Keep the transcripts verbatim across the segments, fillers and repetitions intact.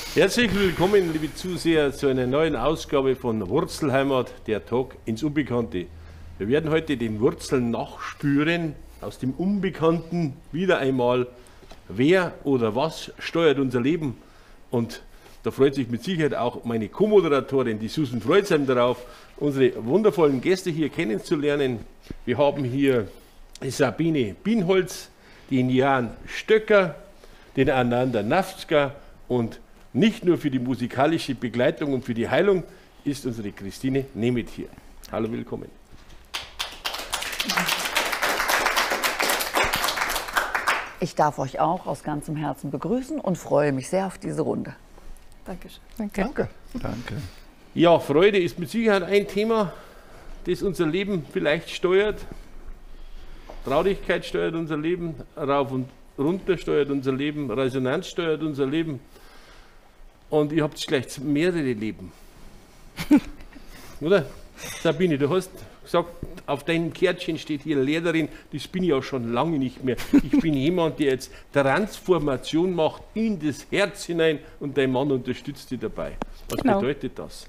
Herzlich willkommen, liebe Zuseher, zu einer neuen Ausgabe von Wurzelheimat, der Talk ins Unbekannte. Wir werden heute den Wurzeln nachspüren, aus dem Unbekannten wieder einmal, wer oder was steuert unser Leben. Und da freut sich mit Sicherheit auch meine Co-Moderatorin, die Susan Freuzheim, darauf, unsere wundervollen Gäste hier kennenzulernen. Wir haben hier die Sabine Bienholz, den Jan Stöcker, den Ananda Nafzger und nicht nur für die musikalische Begleitung und für die Heilung ist unsere Christine Nemeth hier. Hallo, willkommen. Ich darf euch auch aus ganzem Herzen begrüßen und freue mich sehr auf diese Runde. Dankeschön. Danke. Danke. Danke. Ja, Freude ist mit Sicherheit ein Thema, das unser Leben vielleicht steuert. Traurigkeit steuert unser Leben, rauf und runter steuert unser Leben, Resonanz steuert unser Leben. Und ihr habt vielleicht mehrere Leben. Oder? Sabine, du hast gesagt, auf deinem Kärtchen steht hier Lehrerin, das bin ich auch schon lange nicht mehr. Ich bin jemand, der jetzt Transformation macht in das Herz hinein und dein Mann unterstützt dich dabei. Was genau. bedeutet das?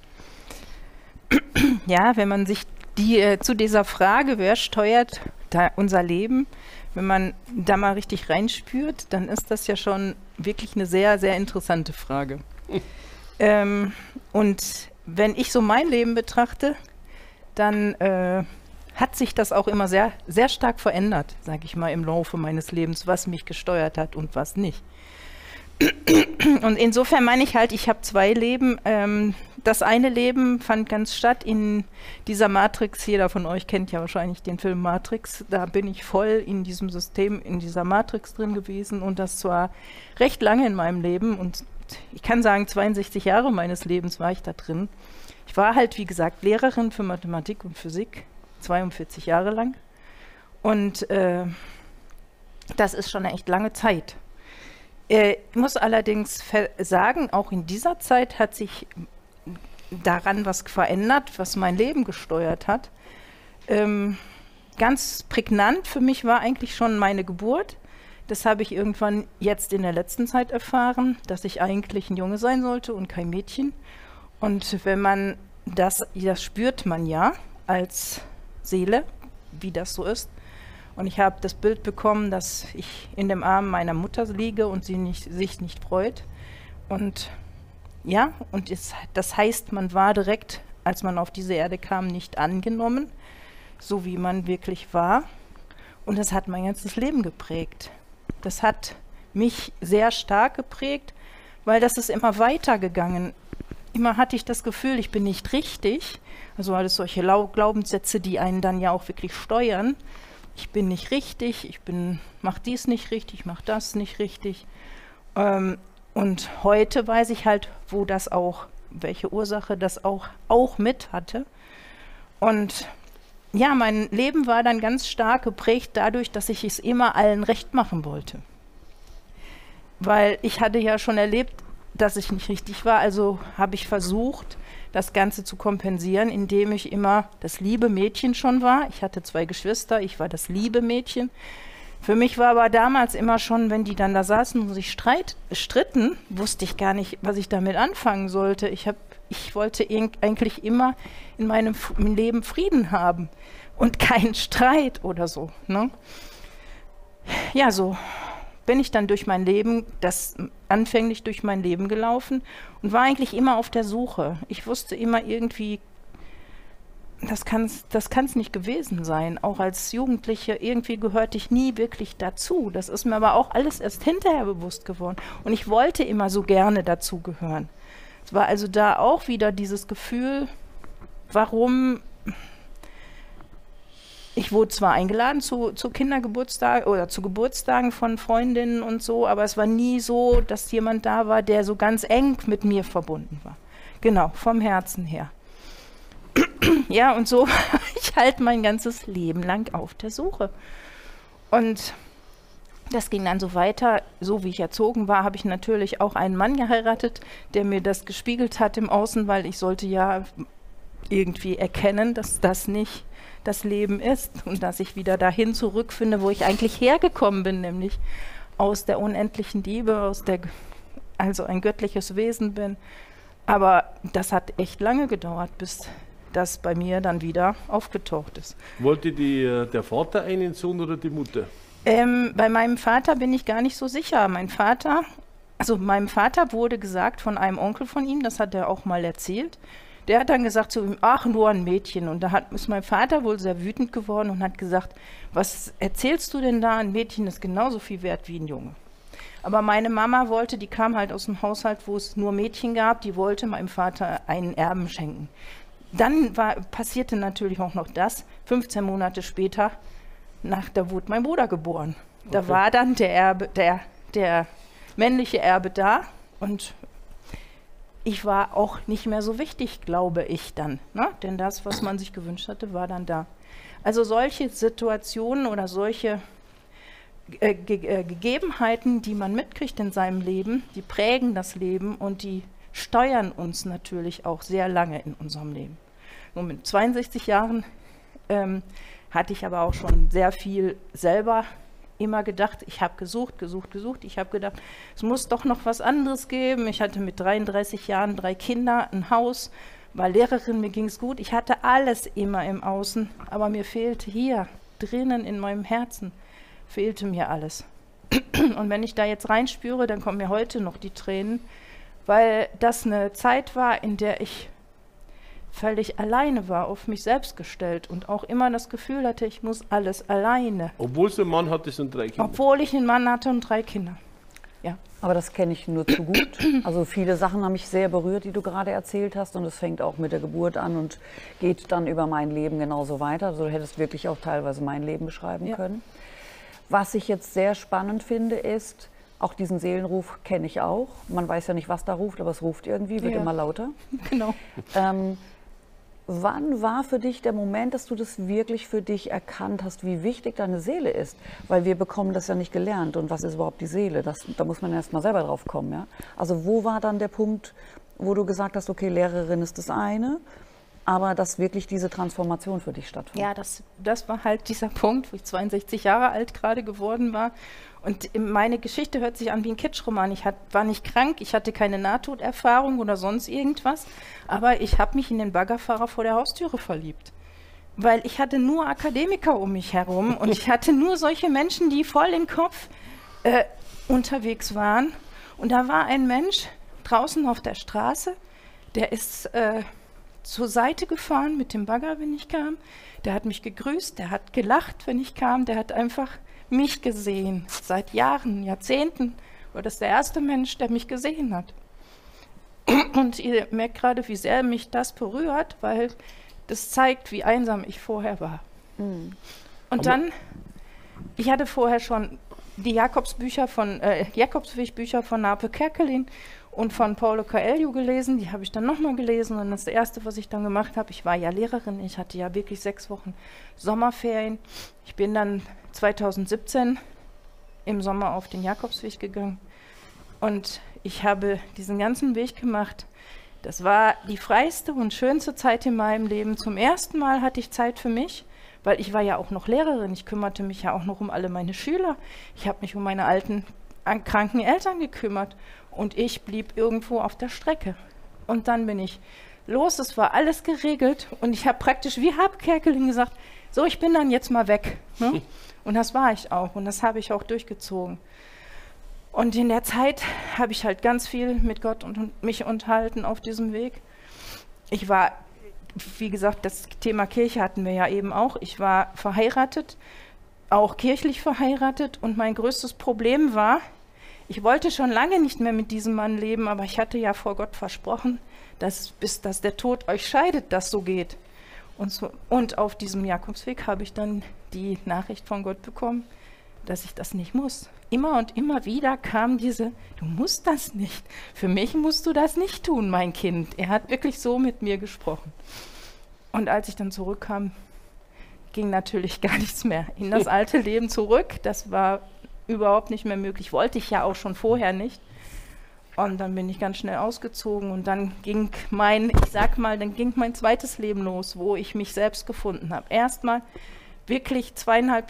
Ja, wenn man sich die, äh, zu dieser Frage, wer steuert da unser Leben, wenn man da mal richtig reinspürt, dann ist das ja schon wirklich eine sehr, sehr interessante Frage. Hm. Ähm, und wenn ich so mein Leben betrachte, dann äh, hat sich das auch immer sehr, sehr stark verändert, sage ich mal, im Laufe meines Lebens, was mich gesteuert hat und was nicht. Und insofern meine ich halt, ich habe zwei Leben. Ähm, das eine Leben fand ganz statt in dieser Matrix. Jeder von euch kennt ja wahrscheinlich den Film Matrix. Da bin ich voll in diesem System, in dieser Matrix drin gewesen und das zwar recht lange in meinem Leben und ich kann sagen, zweiundsechzig Jahre meines Lebens war ich da drin. Ich war halt, wie gesagt, Lehrerin für Mathematik und Physik, zweiundvierzig Jahre lang. Und äh, das ist schon eine echt lange Zeit. Ich muss allerdings sagen, auch in dieser Zeit hat sich daran was verändert, was mein Leben gesteuert hat. Ähm, ganz prägnant für mich war eigentlich schon meine Geburt. Das habe ich irgendwann jetzt in der letzten Zeit erfahren, dass ich eigentlich ein Junge sein sollte und kein Mädchen. Und wenn man das, das spürt man ja als Seele, wie das so ist. Und ich habe das Bild bekommen, dass ich in dem Arm meiner Mutter liege und sie nicht, sich nicht freut. Und ja, und es, das heißt, man war direkt, als man auf diese Erde kam, nicht angenommen, so wie man wirklich war. Und das hat mein ganzes Leben geprägt. Das hat mich sehr stark geprägt, weil das ist immer weitergegangen. Immer hatte ich das Gefühl, ich bin nicht richtig. Also alles solche Glaubenssätze, die einen dann ja auch wirklich steuern. Ich bin nicht richtig, ich bin, mach dies nicht richtig, mach das nicht richtig. Ähm, und heute weiß ich halt, wo das auch, welche Ursache das auch, auch mit hatte. Und ja, mein Leben war dann ganz stark geprägt dadurch, dass ich es immer allen recht machen wollte. Weil ich hatte ja schon erlebt, dass ich nicht richtig war, also habe ich versucht, das Ganze zu kompensieren, indem ich immer das liebe Mädchen schon war. Ich hatte zwei Geschwister, ich war das liebe Mädchen. Für mich war aber damals immer schon, wenn die dann da saßen und sich streit, stritten, wusste ich gar nicht, was ich damit anfangen sollte. Ich, hab, ich wollte eigentlich immer in meinem F- Leben Frieden haben und keinen Streit oder so. Ne? Ja, so bin ich dann durch mein Leben, das anfänglich durch mein Leben gelaufen und war eigentlich immer auf der Suche. Ich wusste immer irgendwie, das kann es das kann's nicht gewesen sein. Auch als Jugendliche, irgendwie gehörte ich nie wirklich dazu. Das ist mir aber auch alles erst hinterher bewusst geworden. Und ich wollte immer so gerne dazugehören. Es war also da auch wieder dieses Gefühl, warum... Ich wurde zwar eingeladen zu, zu Kindergeburtstagen oder zu Geburtstagen von Freundinnen und so, aber es war nie so, dass jemand da war, der so ganz eng mit mir verbunden war. Genau, vom Herzen her. Ja, und so war ich halt mein ganzes Leben lang auf der Suche. Und das ging dann so weiter. So wie ich erzogen war, habe ich natürlich auch einen Mann geheiratet, der mir das gespiegelt hat im Außen, weil ich sollte ja irgendwie erkennen, dass das nicht das Leben ist und dass ich wieder dahin zurückfinde, wo ich eigentlich hergekommen bin, nämlich aus der unendlichen Liebe, aus der also ein göttliches Wesen bin. Aber das hat echt lange gedauert, bis das bei mir dann wieder aufgetaucht ist. Wollte die, der Vater einen Sohn oder die Mutter? Ähm, bei meinem Vater bin ich gar nicht so sicher. Mein Vater, also meinem Vater wurde gesagt von einem Onkel von ihm, das hat er auch mal erzählt, der hat dann gesagt zu ihm, ach, nur ein Mädchen. Und da hat, ist mein Vater wohl sehr wütend geworden und hat gesagt, was erzählst du denn da? Ein Mädchen ist genauso viel wert wie ein Junge. Aber meine Mama wollte, die kam halt aus dem Haushalt, wo es nur Mädchen gab, die wollte meinem Vater einen Erben schenken. Dann war, passierte natürlich auch noch das, fünfzehn Monate später, nach, da wurde mein Bruder geboren. Da Okay. war dann der Erbe, der, der männliche Erbe da und ich war auch nicht mehr so wichtig, glaube ich dann. Ne? Denn das, was man sich gewünscht hatte, war dann da. Also solche Situationen oder solche äh, Ge äh, Gegebenheiten, die man mitkriegt in seinem Leben, die prägen das Leben und die steuern uns natürlich auch sehr lange in unserem Leben. Nur mit zweiundsechzig Jahren ähm, hatte ich aber auch schon sehr viel selber immer gedacht, ich habe gesucht, gesucht, gesucht. Ich habe gedacht, es muss doch noch was anderes geben. Ich hatte mit dreiunddreißig Jahren drei Kinder, ein Haus, war Lehrerin, mir ging es gut. Ich hatte alles immer im Außen, aber mir fehlte hier, drinnen in meinem Herzen, fehlte mir alles. Und wenn ich da jetzt reinspüre, dann kommen mir heute noch die Tränen, weil das eine Zeit war, in der ich völlig alleine war, auf mich selbst gestellt und auch immer das Gefühl hatte, ich muss alles alleine. Obwohl du einen Mann hattest und drei Kinder. Obwohl ich einen Mann hatte und drei Kinder. Ja. Aber das kenne ich nur zu gut. Also viele Sachen haben mich sehr berührt, die du gerade erzählt hast. Und es fängt auch mit der Geburt an und geht dann über mein Leben genauso weiter. Also du hättest wirklich auch teilweise mein Leben beschreiben Ja. können. Was ich jetzt sehr spannend finde, ist, auch diesen Seelenruf kenne ich auch. Man weiß ja nicht, was da ruft, aber es ruft irgendwie, wird Ja. immer lauter. Genau. Ähm, wann war für dich der Moment, dass du das wirklich für dich erkannt hast, wie wichtig deine Seele ist? Weil wir bekommen das ja nicht gelernt. Und was ist überhaupt die Seele? Das, da muss man erst mal selber drauf kommen. Ja? Also wo war dann der Punkt, wo du gesagt hast, okay, Lehrerin ist das eine, aber dass wirklich diese Transformation für dich stattfand? Ja, das, das war halt dieser Punkt, wo ich zweiundsechzig Jahre alt gerade geworden war. Und meine Geschichte hört sich an wie ein Kitschroman. Ich hat, war nicht krank, ich hatte keine Nahtoderfahrung oder sonst irgendwas, aber ich habe mich in den Baggerfahrer vor der Haustüre verliebt. Weil ich hatte nur Akademiker um mich herum und ich hatte nur solche Menschen, die voll im Kopf äh, unterwegs waren. Und da war ein Mensch draußen auf der Straße, der ist äh, zur Seite gefahren mit dem Bagger, wenn ich kam. Der hat mich gegrüßt, der hat gelacht, wenn ich kam, der hat einfach mich gesehen. Seit Jahren, Jahrzehnten war das der erste Mensch, der mich gesehen hat. Und ihr merkt gerade, wie sehr mich das berührt, weil das zeigt, wie einsam ich vorher war. Mhm. Und dann, ich hatte vorher schon die Jakobsbücher von, äh, Jakobswegbücher von Nape Kerkelin und von Paulo Coelho gelesen. Die habe ich dann nochmal gelesen. Und das Erste, was ich dann gemacht habe, ich war ja Lehrerin, ich hatte ja wirklich sechs Wochen Sommerferien. Ich bin dann zweitausendsiebzehn im Sommer auf den Jakobsweg gegangen. Und ich habe diesen ganzen Weg gemacht. Das war die freiste und schönste Zeit in meinem Leben. Zum ersten Mal hatte ich Zeit für mich, weil ich war ja auch noch Lehrerin. Ich kümmerte mich ja auch noch um alle meine Schüler. Ich habe mich um meine alten, kranken Eltern gekümmert. Und ich blieb irgendwo auf der Strecke. Und dann bin ich los, es war alles geregelt. Und ich habe praktisch wie Hab Kerkeling gesagt, so, ich bin dann jetzt mal weg. Ne? Und das war ich auch. Und das habe ich auch durchgezogen. Und in der Zeit habe ich halt ganz viel mit Gott und, und mich unterhalten auf diesem Weg. Ich war, wie gesagt, das Thema Kirche hatten wir ja eben auch. Ich war verheiratet, auch kirchlich verheiratet. Und mein größtes Problem war, ich wollte schon lange nicht mehr mit diesem Mann leben, aber ich hatte ja vor Gott versprochen, dass bis dass der Tod euch scheidet, das so geht. Und, so, und auf diesem Jakobsweg habe ich dann die Nachricht von Gott bekommen, dass ich das nicht muss. Immer und immer wieder kam diese, du musst das nicht. Für mich musst du das nicht tun, mein Kind. Er hat wirklich so mit mir gesprochen. Und als ich dann zurückkam, ging natürlich gar nichts mehr in das alte Leben zurück. Das war überhaupt nicht mehr möglich. Wollte ich ja auch schon vorher nicht. Und dann bin ich ganz schnell ausgezogen und dann ging mein, ich sag mal, dann ging mein zweites Leben los, wo ich mich selbst gefunden habe. Erstmal wirklich zweieinhalb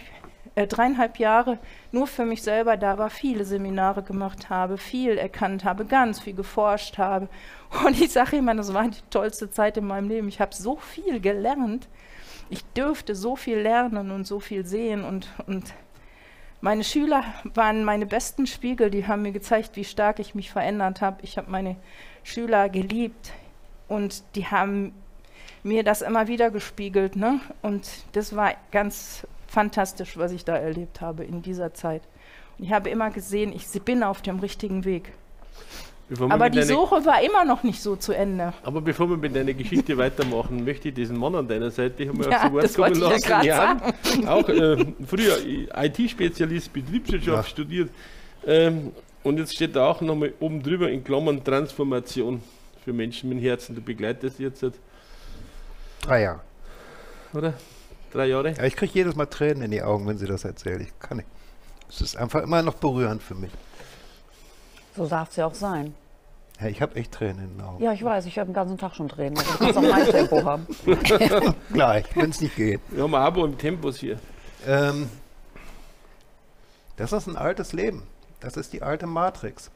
äh, dreieinhalb Jahre nur für mich selber da war, viele Seminare gemacht habe, viel erkannt habe, ganz viel geforscht habe. Und ich sage immer, das war die tollste Zeit in meinem Leben. Ich habe so viel gelernt. Ich dürfte so viel lernen und so viel sehen. Und, und meine Schüler waren meine besten Spiegel. Die haben mir gezeigt, wie stark ich mich verändert habe. Ich habe meine Schüler geliebt und die haben mir das immer wieder gespiegelt. Ne? Und das war ganz fantastisch, was ich da erlebt habe in dieser Zeit. Und ich habe immer gesehen, ich bin auf dem richtigen Weg. Aber die Suche war immer noch nicht so zu Ende. Aber bevor wir mit deiner Geschichte weitermachen, möchte ich diesen Mann an deiner Seite haben wir ja, auf das wollte ich ja Jan, auch äh, früher I T-Spezialist, Betriebswirtschaft ja. studiert. Ähm, und jetzt steht da auch nochmal oben drüber in Klammern Transformation für Menschen mit Herzen. Du begleitest jetzt seit drei Jahre. Oder? Drei Jahre? Ja, ich kriege jedes Mal Tränen in die Augen, wenn sie das erzählt. Ich kann nicht. Es ist einfach immer noch berührend für mich. So darf es ja auch sein. Ja, ich habe echt Tränen in den Augen. Ja, ich weiß, ich habe den ganzen Tag schon Tränen. Also du kannst auch mein Tempo haben. Gleich, wenn es nicht geht. Wir haben ein Abo im Tempos hier. Ähm, das ist ein altes Leben. Das ist die alte Matrix,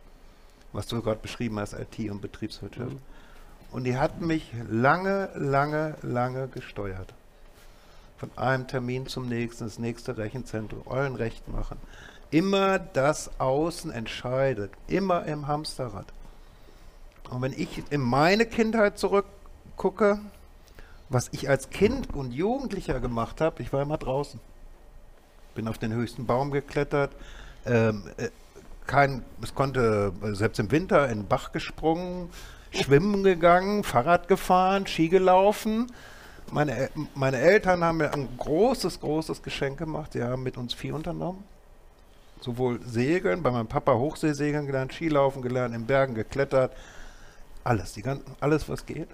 was du gerade beschrieben hast, I T und Betriebswirtschaft. Mhm. Und die hat mich lange, lange, lange gesteuert. Von einem Termin zum nächsten, das nächste Rechenzentrum, allen recht machen. Immer das Außen entscheidet, immer im Hamsterrad. Und wenn ich in meine Kindheit zurückgucke, was ich als Kind und Jugendlicher gemacht habe, ich war immer draußen. Bin auf den höchsten Baum geklettert, ähm, äh, kein, es konnte äh, selbst im Winter in den Bach gesprungen, schwimmen gegangen, Fahrrad gefahren, Ski gelaufen. Meine, meine Eltern haben mir ein großes, großes Geschenk gemacht. Sie haben mit uns viel unternommen. Sowohl Segeln, bei meinem Papa Hochseesegeln gelernt, Skilaufen gelernt, in Bergen geklettert. Alles, die ganzen, alles was geht.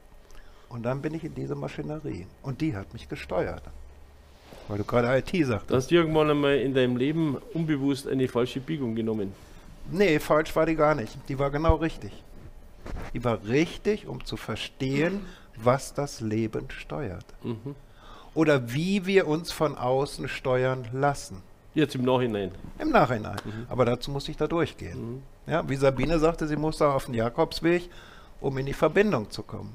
Und dann bin ich in diese Maschinerie. Und die hat mich gesteuert. Weil du gerade I T sagtest. Du hast irgendwann einmal in deinem Leben unbewusst eine falsche Biegung genommen. Nee, falsch war die gar nicht. Die war genau richtig. Die war richtig, um zu verstehen, was das Leben steuert. Mhm. Oder wie wir uns von außen steuern lassen. Jetzt im Nachhinein. Im Nachhinein. Mhm. Aber dazu muss ich da durchgehen. Mhm. Ja, wie Sabine sagte, sie muss da auf den Jakobsweg, um in die Verbindung zu kommen.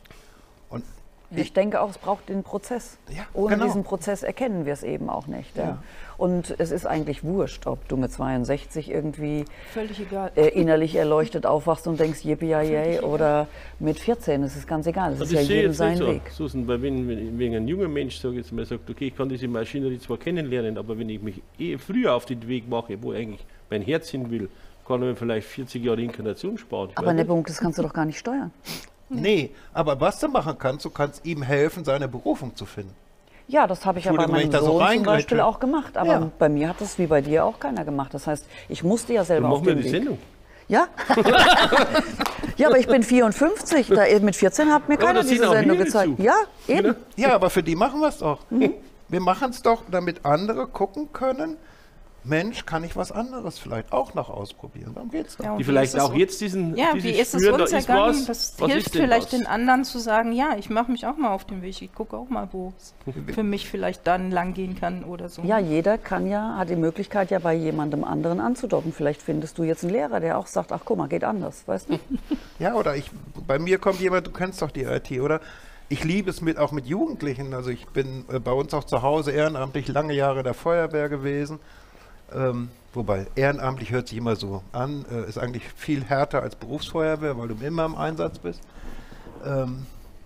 Und ja, ich denke auch, es braucht den Prozess. Ja, Ohne genau. diesen Prozess erkennen wir es eben auch nicht. Ja. Ja. Und es ist eigentlich wurscht, ob du mit zweiundsechzig irgendwie Völlig egal. Äh, innerlich erleuchtet aufwachst und denkst, yippie oder mit vierzehn, es ist ganz egal. Es ist ja jedem sein Weg. So, Susan, weil wenn, wenn, wenn ein junger Mensch sag jetzt mal, sagt, okay, ich kann diese Maschinerie zwar kennenlernen, aber wenn ich mich eh früher auf den Weg mache, wo eigentlich mein Herz hin will, kann man vielleicht vierzig Jahre Inkarnation sparen. Aber der Punkt, das kannst du doch gar nicht steuern. Nee, aber was du machen kannst, du kannst ihm helfen, seine Berufung zu finden. Ja, das habe ich ja bei meinem so Sohn zum Beispiel auch gemacht. Aber ja. bei mir hat das wie bei dir auch keiner gemacht. Das heißt, ich musste ja selber auf den den Weg. Sendung. Ja? Ja, aber ich bin vierundfünfzig. Da, mit vierzehn hat mir keiner diese Sendung gezeigt. Ja, eben. Ja, aber für die machen wir es doch. Mhm. Wir machen es doch, damit andere gucken können, Mensch, kann ich was anderes vielleicht auch noch ausprobieren? Darum geht's doch. Ja, die vielleicht auch jetzt diesen Ja, dieses wie ist es Spüren, uns da ist ergangen? was, Das was hilft ist denn vielleicht was? den anderen zu sagen, ja, ich mache mich auch mal auf den Weg. Ich gucke auch mal, wo es für mich vielleicht dann lang gehen kann oder so. Ja, jeder kann ja, hat die Möglichkeit ja bei jemandem anderen anzudocken. Vielleicht findest du jetzt einen Lehrer, der auch sagt, ach guck mal, geht anders, weißt du? Ja, oder ich, bei mir kommt jemand, du kennst doch die I T, oder? Ich liebe es mit, auch mit Jugendlichen. Also ich bin äh, bei uns auch zu Hause ehrenamtlich lange Jahre der Feuerwehr gewesen. Ähm, wobei, ehrenamtlich hört sich immer so an, äh, ist eigentlich viel härter als Berufsfeuerwehr, weil du immer im Einsatz bist. Ähm,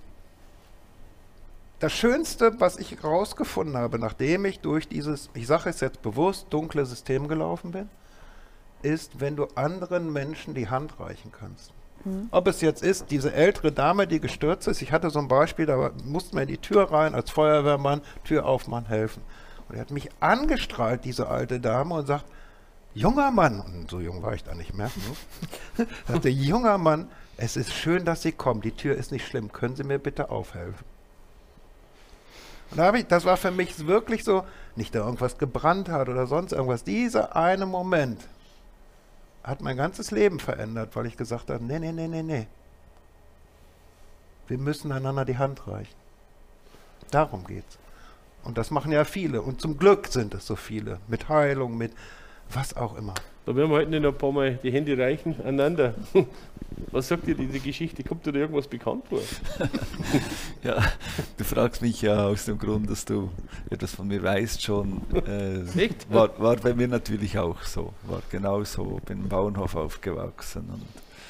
das Schönste, was ich rausgefunden habe, nachdem ich durch dieses, ich sage es jetzt bewusst, dunkle System gelaufen bin, ist, wenn du anderen Menschen die Hand reichen kannst. Mhm. Ob es jetzt ist, diese ältere Dame, die gestürzt ist, ich hatte so ein Beispiel, da mussten wir in die Tür rein, als Feuerwehrmann, Tür aufmachen, helfen. Und er hat mich angestrahlt, diese alte Dame, und sagt, junger Mann, und so jung war ich da nicht mehr, ne? sagte, junger Mann, es ist schön, dass Sie kommen, die Tür ist nicht schlimm, können Sie mir bitte aufhelfen? Und da habe ich, das war für mich wirklich so, nicht da irgendwas gebrannt hat oder sonst irgendwas, dieser eine Moment hat mein ganzes Leben verändert, weil ich gesagt habe, nee, nee, nee, nee, nee. Wir müssen einander die Hand reichen. Darum geht's. Und das machen ja viele. Und zum Glück sind es so viele. Mit Heilung, mit was auch immer. Da werden wir heute noch ein paar Mal die Hände reichen aneinander. Was sagt dir diese Geschichte? Kommt dir da irgendwas bekannt vor? Ja, du fragst mich ja aus dem Grund, dass du etwas von mir weißt schon. Äh, Echt? War, war bei mir natürlich auch so. War genau so. Bin im Bauernhof aufgewachsen und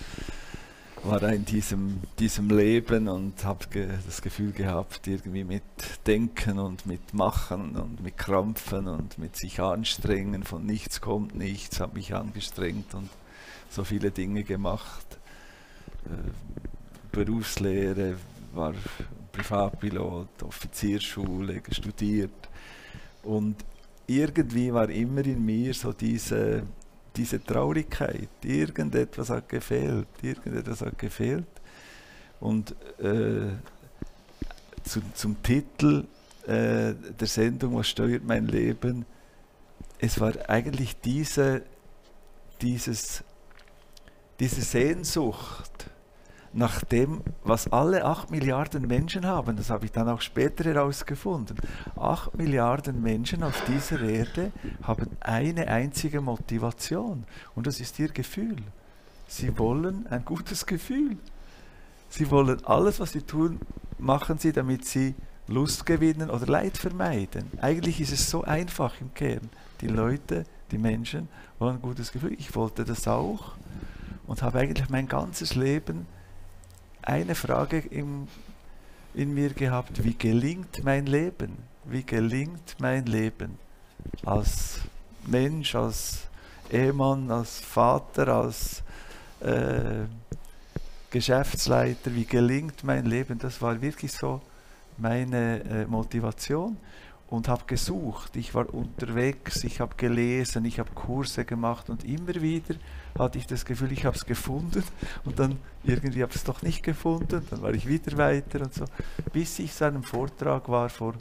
war da in diesem, diesem Leben und habe ge das Gefühl gehabt, irgendwie mit Denken und mit Machen und mit Krampfen und mit sich anstrengen, von nichts kommt nichts, habe mich angestrengt und so viele Dinge gemacht. Äh, Berufslehre, war Privatpilot, Offiziersschule, studiert und irgendwie war immer in mir so diese diese Traurigkeit, irgendetwas hat gefehlt, irgendetwas hat gefehlt. Und äh, zu, zum Titel äh, der Sendung, was steuert mein Leben, es war eigentlich diese, dieses, diese Sehnsucht nach dem, was alle acht Milliarden Menschen haben, das habe ich dann auch später herausgefunden. Acht Milliarden Menschen auf dieser Erde haben eine einzige Motivation und das ist ihr Gefühl. Sie wollen ein gutes Gefühl. Sie wollen alles, was sie tun, machen sie, damit sie Lust gewinnen oder Leid vermeiden. Eigentlich ist es so einfach im Kern. Die Leute, die Menschen wollen ein gutes Gefühl. Ich wollte das auch und habe eigentlich mein ganzes Leben eine Frage im, in mir gehabt, wie gelingt mein Leben? Wie gelingt mein Leben? Als Mensch, als Ehemann, als Vater, als äh, Geschäftsleiter, wie gelingt mein Leben? Das war wirklich so meine äh, Motivation und habe gesucht. Ich war unterwegs, ich habe gelesen, ich habe Kurse gemacht und immer wieder hatte ich das Gefühl, ich habe es gefunden und dann irgendwie habe ich es doch nicht gefunden, dann war ich wieder weiter und so, bis ich zu einem Vortrag war, vor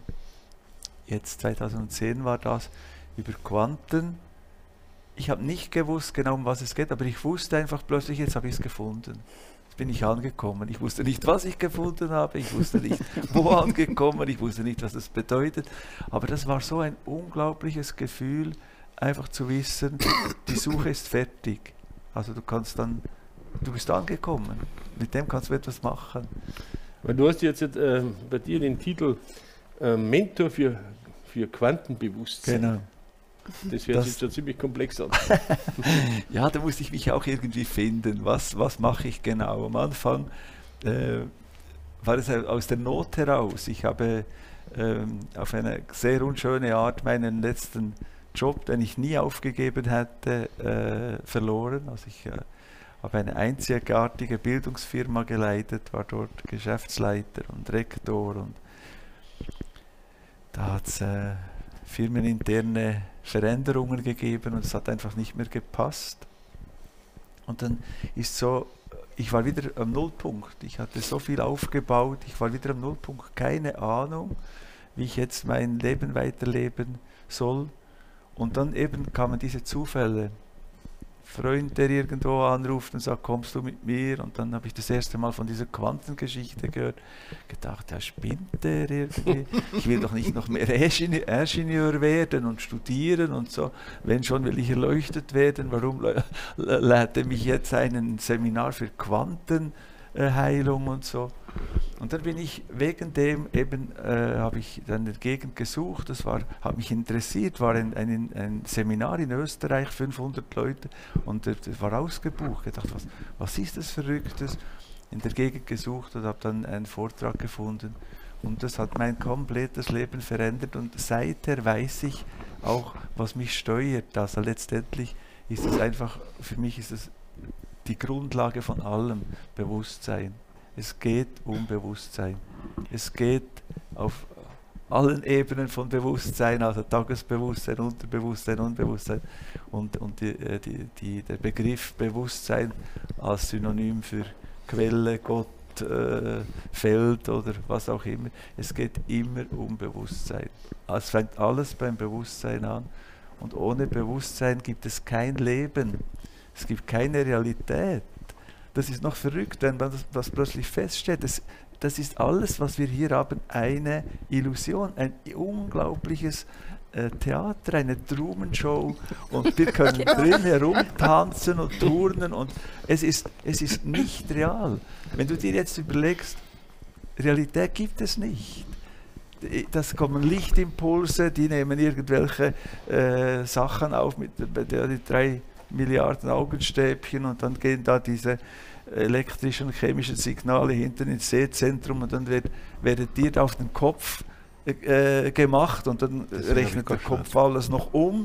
jetzt zweitausendzehn war das, über Quanten. Ich habe nicht gewusst genau, um was es geht, aber ich wusste einfach plötzlich, jetzt habe ich es gefunden. Jetzt bin ich angekommen. Ich wusste nicht, was ich gefunden habe, ich wusste nicht, wo angekommen, ich wusste nicht, was das bedeutet, aber das war so ein unglaubliches Gefühl, einfach zu wissen, die Suche ist fertig. Also du kannst dann, du bist angekommen, mit dem kannst du etwas machen. Weil du hast jetzt äh, bei dir den Titel äh, Mentor für, für Quantenbewusstsein. Genau. Das hört Das- sich schon ziemlich komplex an. Ja, da musste ich mich auch irgendwie finden. Was, was mache ich genau? Am Anfang äh, war es aus der Not heraus. Ich habe ähm, auf eine sehr unschöne Art meinen letzten Job, den ich nie aufgegeben hätte, äh, verloren. Also ich äh, habe eine einzigartige Bildungsfirma geleitet, war dort Geschäftsleiter und Rektor und da hat es äh, firmeninterne Veränderungen gegeben und es hat einfach nicht mehr gepasst. Und dann ist so, ich war wieder am Nullpunkt. Ich hatte so viel aufgebaut, ich war wieder am Nullpunkt, keine Ahnung, wie ich jetzt mein Leben weiterleben soll. Und dann eben kamen diese Zufälle. Freund, der irgendwo anruft und sagt, kommst du mit mir? Und dann habe ich das erste Mal von dieser Quantengeschichte gehört, gedacht, ja, spinnt der irgendwie? Ich will doch nicht noch mehr Ingenieur, Ingenieur werden und studieren und so. Wenn schon, will ich erleuchtet werden. Warum lädt er mich jetzt ein Seminar für Quantenheilung und so? Und dann bin ich wegen dem eben, äh, habe ich dann eine Gegend gesucht, das war, hat mich interessiert, war ein, ein, ein Seminar in Österreich, fünfhundert Leute und das war ausgebucht. Ich dachte, was, was ist das Verrücktes? In der Gegend gesucht und habe dann einen Vortrag gefunden und das hat mein komplettes Leben verändert und seither weiß ich auch, was mich steuert. Also letztendlich ist es einfach, für mich ist es die Grundlage von allem, Bewusstsein. Es geht um Bewusstsein. Es geht auf allen Ebenen von Bewusstsein, also Tagesbewusstsein, Unterbewusstsein, Unbewusstsein und, und die, die, die, der Begriff Bewusstsein als Synonym für Quelle, Gott, äh, Feld oder was auch immer. Es geht immer um Bewusstsein. Es fängt alles beim Bewusstsein an und ohne Bewusstsein gibt es kein Leben. Es gibt keine Realität. Das ist noch verrückt, wenn man das, das plötzlich feststellt. Es, das ist alles, was wir hier haben, eine Illusion, ein unglaubliches äh, Theater, eine Trumenshow und wir können drin herumtanzen und turnen und es ist, es ist nicht real. Wenn du dir jetzt überlegst, Realität gibt es nicht. Das kommen Lichtimpulse, die nehmen irgendwelche äh, Sachen auf mit der, die drei Milliarden Augenstäbchen und dann gehen da diese elektrischen und chemischen Signale hinten ins Sehzentrum und dann wird, werdet dir auf den Kopf äh, gemacht und dann rechnet der Kopf alles noch um.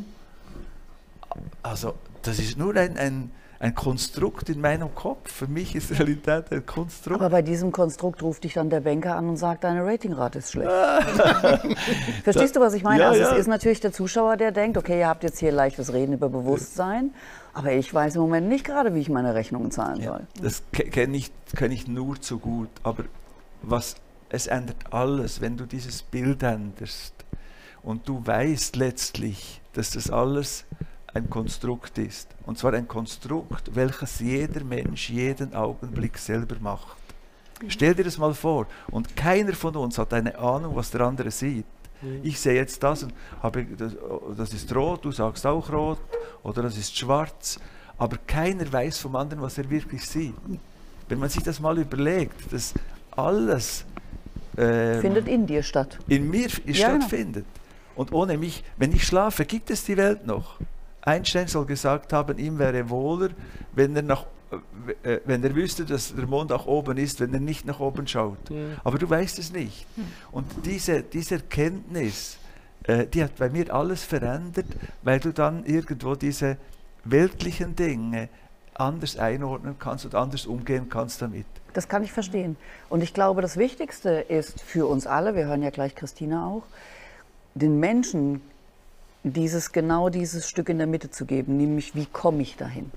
Also das ist nur ein, ein, ein Konstrukt in meinem Kopf. Für mich ist Realität ein Konstrukt. Aber bei diesem Konstrukt ruft dich dann der Banker an und sagt, deine Ratingrate ist schlecht. Verstehst du, was ich meine? Ja, also ja. es ist natürlich der Zuschauer, der denkt, okay, ihr habt jetzt hier leichtes Reden über Bewusstsein, aber ich weiß im Moment nicht gerade, wie ich meine Rechnungen zahlen Ja, soll. das kenne ich, kenn ich nur zu gut. Aber was, es ändert alles, wenn du dieses Bild änderst und du weißt letztlich, dass das alles ein Konstrukt ist. Und zwar ein Konstrukt, welches jeder Mensch jeden Augenblick selber macht. Stell dir das mal vor. Und keiner von uns hat eine Ahnung, was der andere sieht. Ich sehe jetzt das und habe, das, das ist rot, du sagst auch rot oder das ist schwarz. Aber keiner weiß vom anderen, was er wirklich sieht. Wenn man sich das mal überlegt, dass alles ähm, Findet in dir statt. in mir Ja, genau. stattfindet. Und ohne mich, wenn ich schlafe, gibt es die Welt noch. Einstein soll gesagt haben, ihm wäre wohler, wenn er, nach, äh, wenn er wüsste, dass der Mond auch oben ist, wenn er nicht nach oben schaut. Mhm. Aber du weißt es nicht. Und diese, diese Erkenntnis, äh, die hat bei mir alles verändert, weil du dann irgendwo diese weltlichen Dinge anders einordnen kannst und anders umgehen kannst damit. Das kann ich verstehen. Und ich glaube, das Wichtigste ist für uns alle, wir hören ja gleich Christina auch, den Menschen dieses, genau dieses Stück in der Mitte zu geben, nämlich wie komme ich dahin?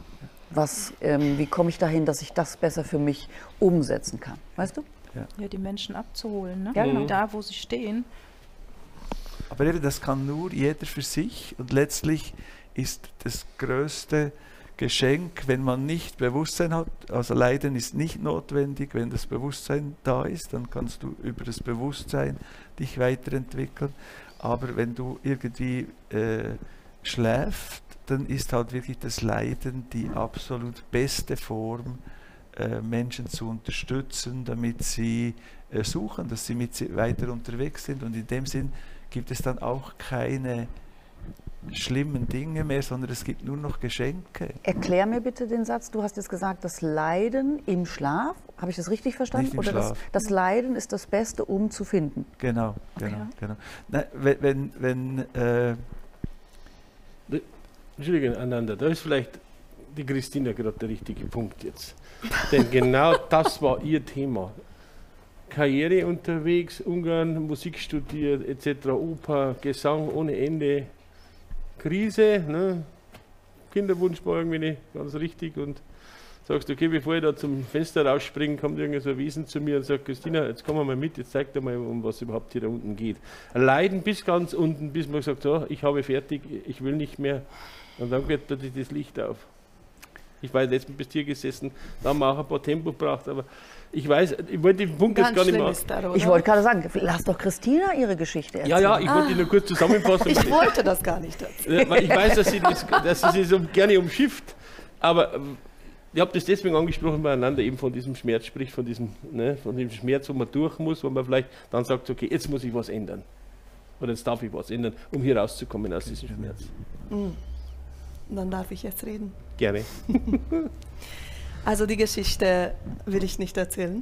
Was, ähm, wie komme ich dahin, dass ich das besser für mich umsetzen kann? Weißt du? Ja, die Menschen abzuholen, ne? Ja, genau. Da, wo sie stehen. Aber eben, das kann nur jeder für sich und letztlich ist das größte Geschenk, wenn man nicht Bewusstsein hat, also Leiden ist nicht notwendig, wenn das Bewusstsein da ist, dann kannst du über das Bewusstsein dich weiterentwickeln, aber wenn du irgendwie äh, schläfst, dann ist halt wirklich das Leiden die absolut beste Form, äh, Menschen zu unterstützen, damit sie äh, suchen, dass sie mit sie weiter unterwegs sind und in dem Sinn gibt es dann auch keine schlimmen Dinge mehr, sondern es gibt nur noch Geschenke. Erklär mir bitte den Satz, du hast jetzt gesagt, das Leiden im Schlaf, habe ich das richtig verstanden? Nicht im Oder das, Schlaf. das Leiden ist das Beste, um zu finden? Genau, genau, Ja. genau. Nein, wenn, wenn, wenn äh, Entschuldigung, Ananda, da ist vielleicht die Christina gerade der richtige Punkt jetzt. Denn genau das war ihr Thema. Karriere unterwegs, Ungarn, Musik studiert, et cetera, Oper, Gesang ohne Ende, Krise, ne? Kinderwunsch war irgendwie nicht ganz richtig und sagst, okay, bevor ich da zum Fenster rausspringe, kommt irgend so ein Wesen zu mir und sagt, Christina, jetzt komm mal mit, jetzt zeig dir mal, um was überhaupt hier da unten geht. Leiden bis ganz unten, bis man sagt, so, ich habe fertig, ich will nicht mehr. Und dann geht plötzlich das Licht auf. Ich war letztens bis hier gesessen, da haben wir auch ein paar Tempo gebraucht, aber ich weiß, ich wollte den Punkt jetzt gar nicht mehr. ist da, oder? Ich wollte gerade sagen, lass doch Christina ihre Geschichte erzählen. Ja, ja, ich wollte die nur kurz zusammenfassen. Ich wollte das gar nicht erzählen. Ja, weil ich weiß, dass sie, das, dass sie sich so gerne umschifft, aber ähm, ich habe das deswegen angesprochen beieinander, eben von diesem Schmerz, sprich von diesem, ne, von dem Schmerz, wo man durch muss, wo man vielleicht dann sagt, okay, jetzt muss ich was ändern. Oder jetzt darf ich was ändern, um hier rauszukommen aus diesem Schmerz. Mhm. Dann darf ich jetzt reden. Gerne. Also die Geschichte will ich nicht erzählen.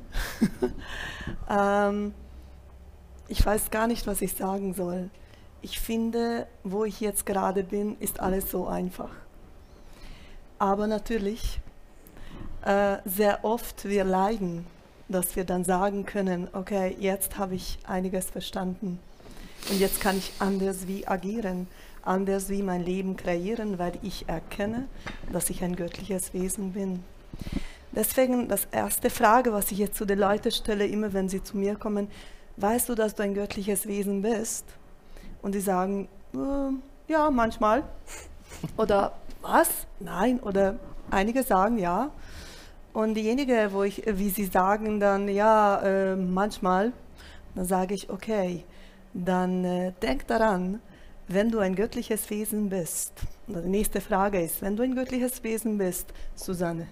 ähm, ich weiß gar nicht, was ich sagen soll. Ich finde, wo ich jetzt gerade bin, ist alles so einfach. Aber natürlich, äh, sehr oft wir leiden, dass wir dann sagen können, okay, jetzt habe ich einiges verstanden und jetzt kann ich anders wie agieren, anders wie mein Leben kreieren, weil ich erkenne, dass ich ein göttliches Wesen bin. Deswegen das erste Frage, was ich jetzt zu den Leuten stelle, immer wenn sie zu mir kommen, weißt du, dass du ein göttliches Wesen bist? Und die sagen, äh, ja, manchmal. Oder was? Nein. Oder einige sagen ja. Und diejenige, wo ich, wie sie sagen dann, ja, äh, manchmal, dann sage ich, okay, dann äh, denk daran, wenn du ein göttliches Wesen bist. Und die nächste Frage ist, wenn du ein göttliches Wesen bist, Susanne,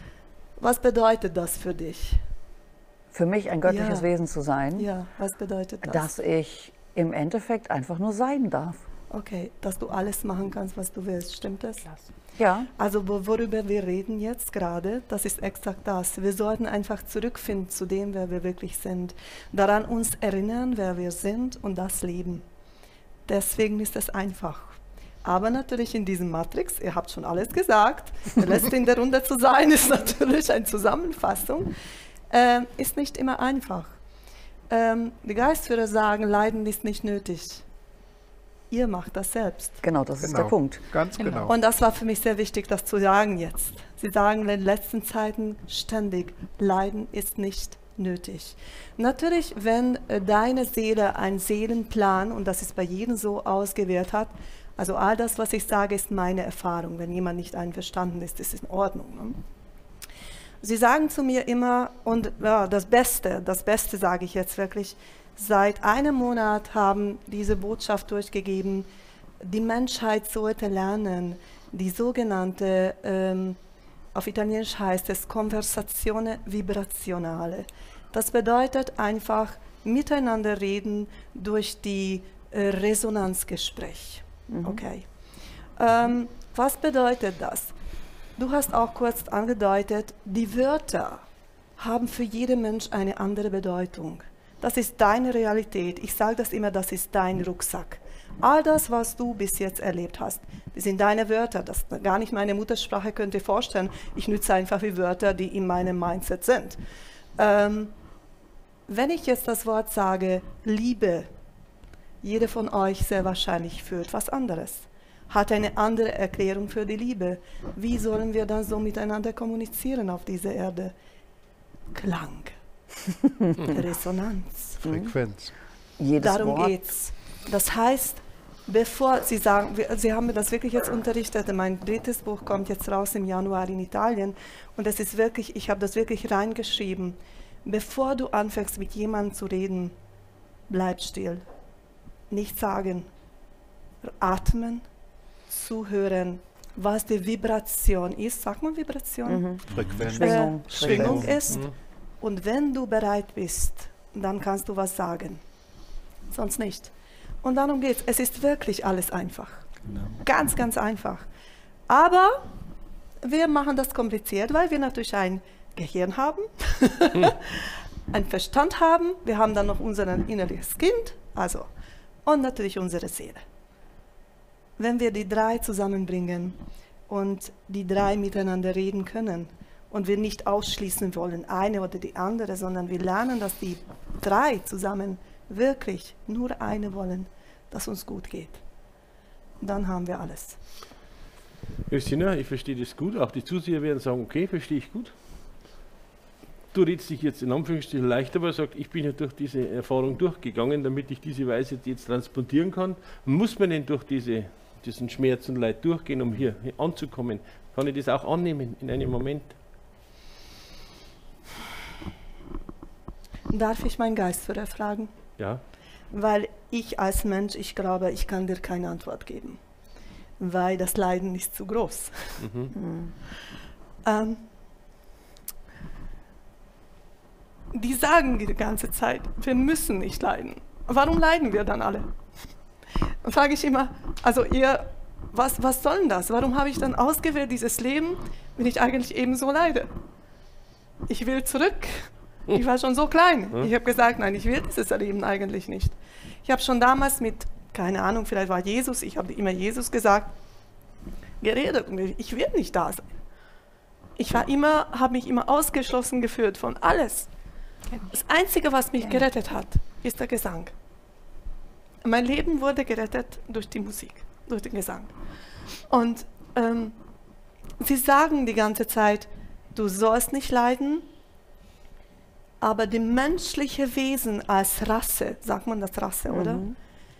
was bedeutet das für dich? Für mich ein göttliches Ja. Wesen zu sein, Ja, was bedeutet das? dass ich im Endeffekt einfach nur sein darf. Okay, dass du alles machen kannst, was du willst, stimmt das? Ja, Also wo- worüber wir reden jetzt gerade, das ist exakt das. Wir sollten einfach zurückfinden zu dem, wer wir wirklich sind. Daran uns erinnern, wer wir sind und das leben. Deswegen ist es einfach. Aber natürlich in diesem Matrix, ihr habt schon alles gesagt, der Letzte in der Runde zu sein, ist natürlich eine Zusammenfassung, äh, ist nicht immer einfach. Ähm, die Geistführer sagen, Leiden ist nicht nötig. Ihr macht das selbst. genau, das ist Genau. der Punkt. Ganz genau. Und das war für mich sehr wichtig, das zu sagen jetzt. Sie sagen in den letzten Zeiten ständig, Leiden ist nicht nötig. Natürlich, wenn äh, deine Seele einen Seelenplan, und das ist bei jedem so ausgewählt hat, also all das, was ich sage, ist meine Erfahrung. Wenn jemand nicht einverstanden ist, ist es in Ordnung. Ne? Sie sagen zu mir immer, und ja, das Beste, das Beste sage ich jetzt wirklich, seit einem Monat haben diese Botschaft durchgegeben, die Menschheit sollte lernen, die sogenannte, ähm, auf Italienisch heißt es Conversazione vibrazionale. Das bedeutet einfach miteinander reden durch die äh, Resonanzgespräch. Okay. Ähm, was bedeutet das? Du hast auch kurz angedeutet, die Wörter haben für jeden Mensch eine andere Bedeutung. Das ist deine Realität. Ich sage das immer, das ist dein Rucksack. All das, was du bis jetzt erlebt hast, das sind deine Wörter. Das ist gar nicht meine Muttersprache, könnt ihr vorstellen. Ich nütze einfach die Wörter, die in meinem Mindset sind. Ähm, wenn ich jetzt das Wort sage, Liebe, jeder von euch sehr wahrscheinlich fühlt was anderes, hat eine andere Erklärung für die Liebe. Wie sollen wir dann so miteinander kommunizieren auf dieser Erde? Klang, Resonanz. Frequenz. Jedes Darum Wort. geht's. Das heißt, bevor Sie sagen, wir- Sie haben mir das wirklich jetzt unterrichtet, mein drittes Buch kommt jetzt raus im Januar in Italien und es ist wirklich, ich habe das wirklich reingeschrieben, bevor du anfängst mit jemandem zu reden, bleib still, nichts sagen, atmen, zuhören, was die Vibration ist, sagt man Vibration? Frequenz. Schwingung. Äh, Schwingung Frequenz. ist. Und wenn du bereit bist, dann kannst du was sagen. Sonst nicht. Und darum geht es. Es ist wirklich alles einfach. Ganz, ganz einfach. Aber wir machen das kompliziert, weil wir natürlich ein Gehirn haben, einen Verstand haben. Wir haben dann noch unser innerliches Kind, also, und natürlich unsere Seele. Wenn wir die drei zusammenbringen und die drei miteinander reden können und wir nicht ausschließen wollen, eine oder die andere, sondern wir lernen, dass die drei zusammen wirklich nur eine wollen, dass uns gut geht, dann haben wir alles. Christina, ich verstehe das gut. Auch die Zuseher werden sagen, okay, verstehe ich gut. Du redest dich jetzt in Anführungsstrichen leicht, aber sagt, ich bin ja durch diese Erfahrung durchgegangen, damit ich diese Weisheit jetzt transportieren kann. Muss man denn durch diese, diesen Schmerz und Leid durchgehen, um hier, hier anzukommen? Kann ich das auch annehmen in einem Moment? Darf ich meinen Geistführer fragen? Ja. Weil ich als Mensch, ich glaube, ich kann dir keine Antwort geben, weil das Leiden ist zu groß. Mhm. Ähm, die sagen die ganze Zeit, wir müssen nicht leiden. Warum leiden wir dann alle? Dann frage ich immer, also ihr, was, was soll denn das? Warum habe ich dann ausgewählt dieses Leben, wenn ich eigentlich ebenso leide? Ich will zurück. Ich war schon so klein. Ich habe gesagt, nein, ich will dieses Leben eigentlich nicht. Ich habe schon damals mit, keine Ahnung, vielleicht war Jesus, ich habe immer Jesus gesagt, geredet und ich will nicht da sein. Ich war immer, habe mich immer ausgeschlossen gefühlt von alles. Das Einzige, was mich gerettet hat, ist der Gesang. Mein Leben wurde gerettet durch die Musik, durch den Gesang. Und ähm, sie sagen die ganze Zeit, du sollst nicht leiden, aber das menschliche Wesen als Rasse, sagt man das Rasse, oder? Mhm.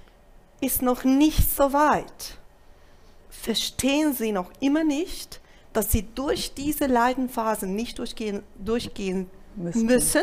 Ist noch nicht so weit. Verstehen sie noch immer nicht, dass sie durch diese Leidenphasen nicht durchgehen, durchgehen Müssten. müssen,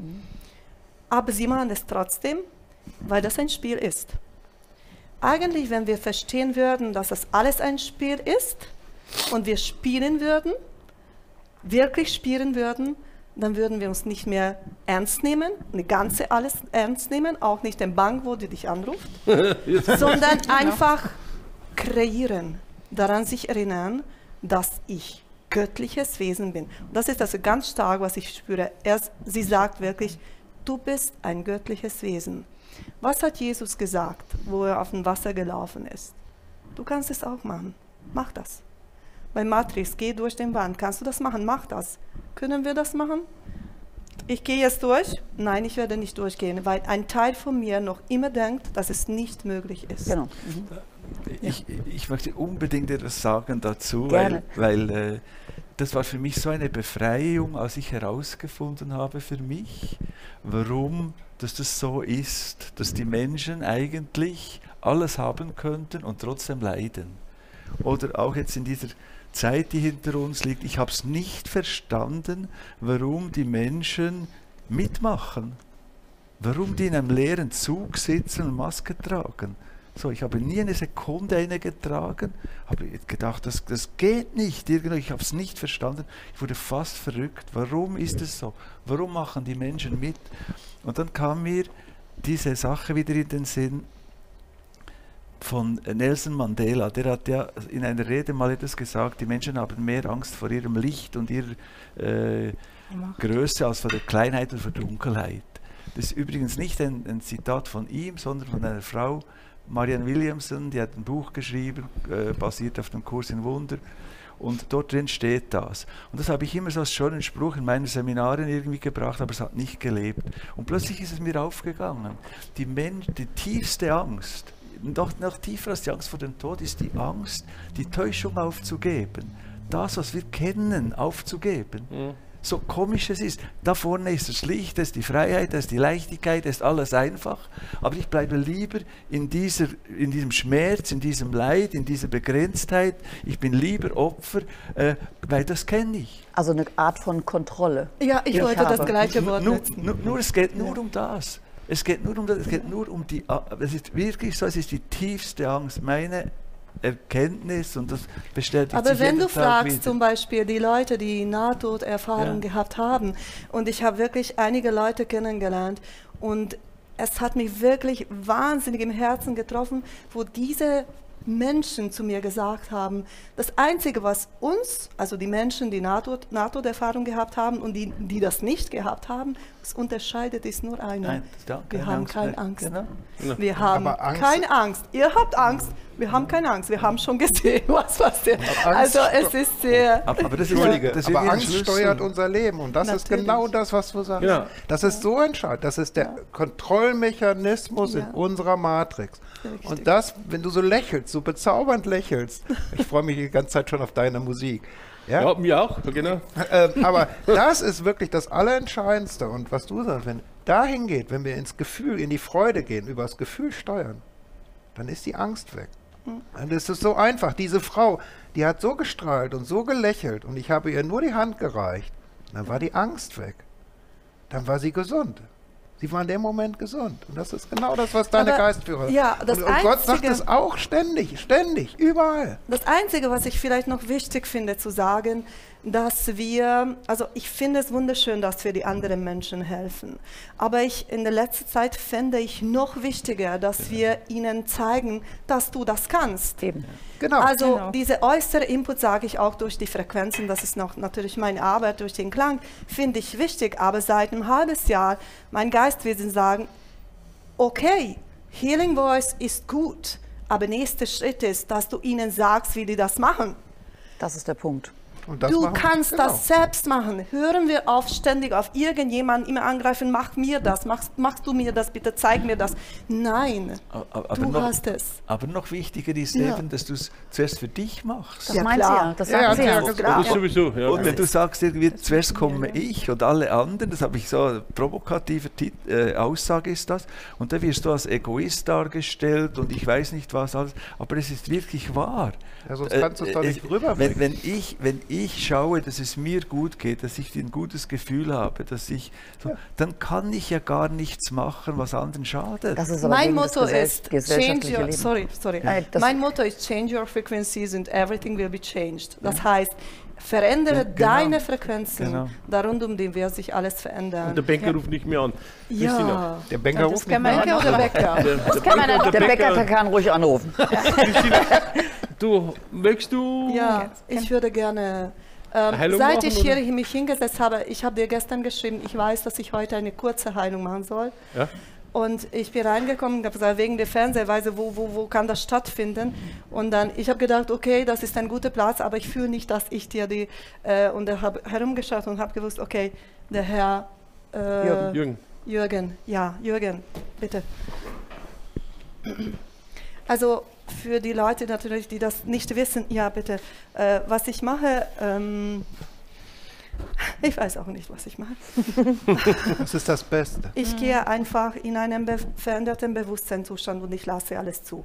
aber sie machen es trotzdem, weil das ein Spiel ist. Eigentlich, wenn wir verstehen würden, dass das alles ein Spiel ist und wir spielen würden, wirklich spielen würden, dann würden wir uns nicht mehr ernst nehmen, eine ganze alles ernst nehmen, auch nicht den Bank, wo die dich anruft, sondern einfach kreieren, daran sich erinnern, dass ich göttliches Wesen bin. Und das ist also ganz stark, was ich spüre. Er, sie sagt wirklich, du bist ein göttliches Wesen. Was hat Jesus gesagt, wo er auf dem Wasser gelaufen ist? Du kannst es auch machen. Mach das. Bei Matrix, geh durch den Wand. Kannst du das machen? Mach das. Können wir das machen? Ich gehe jetzt durch? Nein, ich werde nicht durchgehen, weil ein Teil von mir noch immer denkt, dass es nicht möglich ist. Genau. Mhm. Ich, ich möchte unbedingt etwas sagen dazu, Gerne. weil, weil äh, das war für mich so eine Befreiung, als ich herausgefunden habe für mich, warum dass das so ist, dass die Menschen eigentlich alles haben könnten und trotzdem leiden. Oder auch jetzt in dieser Zeit, die hinter uns liegt, ich habe es nicht verstanden, warum die Menschen mitmachen, warum die in einem leeren Zug sitzen und Maske tragen. So, ich habe nie eine Sekunde eine getragen, habe gedacht, das, das geht nicht, irgendwie, ich habe es nicht verstanden, ich wurde fast verrückt. Warum ist es so? Warum machen die Menschen mit? Und dann kam mir diese Sache wieder in den Sinn von Nelson Mandela. Der hat ja in einer Rede mal etwas gesagt, die Menschen haben mehr Angst vor ihrem Licht und ihrer äh, Größe als vor der Kleinheit und vor der Dunkelheit. Das ist übrigens nicht ein, ein Zitat von ihm, sondern von einer Frau, Marianne Williamson, die hat ein Buch geschrieben, äh, basiert auf dem Kurs in Wunder. Und dort drin steht das. Und das habe ich immer so als schönen Spruch in meinen Seminaren irgendwie gebracht, aber es hat nicht gelebt. Und plötzlich ist es mir aufgegangen. Die, Mensch, die tiefste Angst, noch, noch tiefer als die Angst vor dem Tod, ist die Angst, die Täuschung aufzugeben. Das, was wir kennen, aufzugeben. Mhm. So komisch es ist. Da vorne ist das Licht, das ist die Freiheit, das ist die Leichtigkeit, das ist alles einfach. Aber ich bleibe lieber in, dieser, in diesem Schmerz, in diesem Leid, in dieser Begrenztheit. Ich bin lieber Opfer, äh, weil das kenne ich. Also eine Art von Kontrolle. Ja, ich wollte habe. das gleiche Wort nur, nutzen. nur, nur, es geht nur um das. Es geht nur um das. Es geht nur um die. Es ist wirklich so, es ist die tiefste Angst. Meine Erkenntnis und das bestätigt Aber sich wenn jeden du Tag fragst wieder. zum Beispiel die Leute, die Nahtoderfahrung Ja. gehabt haben, und ich habe wirklich einige Leute kennengelernt und es hat mich wirklich wahnsinnig im Herzen getroffen, wo diese Menschen zu mir gesagt haben, das Einzige, was uns, also die Menschen, die Nahtod- Nahtoderfahrung gehabt haben und die, die das nicht gehabt haben, was unterscheidet, ist nur eine. Nein, ja, wir keine haben Angst keine mehr. Angst. Genau. Wir haben Aber Angst- keine Angst. Ihr habt Angst. Wir haben keine Angst. Wir haben schon gesehen, was passiert. Angst Also es ist sehr... Aber, aber das ist, Entschuldige, das ist aber irgendwie ein Angst Schlüssel. steuert unser Leben und das ist Natürlich. genau das, was du sagst. Ja. Das ist so entscheidend, das ist der Kontrollmechanismus Ja. in unserer Matrix. Richtig. Und das, wenn du so lächelst, so bezaubernd lächelst, ich freue mich die ganze Zeit schon auf deine Musik. Ja? Ja, mir auch, genau. Ähm, aber das ist wirklich das Allerentscheidendste. Und was du sagst, wenn dahin geht, wenn wir ins Gefühl, in die Freude gehen, über das Gefühl steuern, dann ist die Angst weg. Und es ist so einfach. Diese Frau, die hat so gestrahlt und so gelächelt und ich habe ihr nur die Hand gereicht. Dann war die Angst weg. Dann war sie gesund. Sie war in dem Moment gesund. Und das ist genau das, was deine Aber, Geistführer... ja, das und, und Gott sagt Einzige- es auch ständig, ständig, überall. Das Einzige, was ich vielleicht noch wichtig finde zu sagen, dass wir, also ich finde es wunderschön, dass wir die anderen Menschen helfen. Aber ich in der letzten Zeit fände ich noch wichtiger, dass wir ihnen zeigen, dass du das kannst. Eben. Genau. Also Genau. diese äußere Input sage ich auch durch die Frequenzen, das ist noch natürlich meine Arbeit durch den Klang, finde ich wichtig. Aber seit einem halben Jahr mein Geistwesen sagen, okay, Healing Voice ist gut, aber nächster Schritt ist, dass du ihnen sagst, wie die das machen. Das ist der Punkt. Und das Du machen- kannst genau. das selbst machen. Hören wir auf, ständig auf irgendjemanden immer angreifen, mach mir das, machst, machst du mir das, bitte zeig mir das. Nein, Aber, aber du noch, hast es. aber noch wichtiger ist Ja. eben, dass du es zuerst für dich machst. Das Ja, meint klar. sie ja. Das Ja, sagt ja, sie ja, ja. ganz klar. Das sowieso, ja. Und wenn du ist- sagst, irgendwie, das zuerst ist mir, komme ja. ich und alle anderen, das habe ich so, eine provokative Tit äh, Aussage ist das, und da wirst du als Egoist dargestellt und ich weiß nicht was alles, aber es ist wirklich wahr. Ja, sonst Äh, kannst du es doch äh, nicht wenn, rüberbringen. wenn ich, wenn ich schaue, dass es mir gut geht, dass ich ein gutes Gefühl habe, dass ich, so, dann kann ich ja gar nichts machen, was anderen schadet. Das ist aber Mein gegen das Motto gesell ist, change gesellschaftliche your, Leben. sorry, sorry. Ja. Das- Mein Motto ist, change your frequencies and everything will be changed. Das heißt, verändere Ja, genau. deine Frequenzen, Genau. darum um den wird sich alles verändern. Und der Banker ruft nicht mehr an. Christina, Ja. Der Banker Das ruft kann nicht man mehr ja Bäcker an. oder Bäcker? der, der, kann man Bäcker, Der Bäcker kann ruhig anrufen. Christina, du, möchtest du? Ja, ich würde gerne, ähm, Heilung seit machen, ich hier oder? mich hingesetzt habe, ich habe dir gestern geschrieben, ich weiß, dass ich heute eine kurze Heilung machen soll. Ja? Und ich bin reingekommen und habe gesagt, wegen der Fernsehweise, wo, wo, wo kann das stattfinden? Und dann, ich habe gedacht, okay, das ist ein guter Platz, aber ich fühle nicht, dass ich dir die, äh, und ich habe herumgeschaut und habe gewusst, okay, der Herr äh, Jürgen. Jürgen. Jürgen, ja, Jürgen, bitte. Also für die Leute natürlich, die das nicht wissen, ja bitte, äh, was ich mache, ähm, ich weiß auch nicht, was ich mache. Das ist das Beste. Ich gehe einfach in einen be veränderten Bewusstseinszustand und ich lasse alles zu.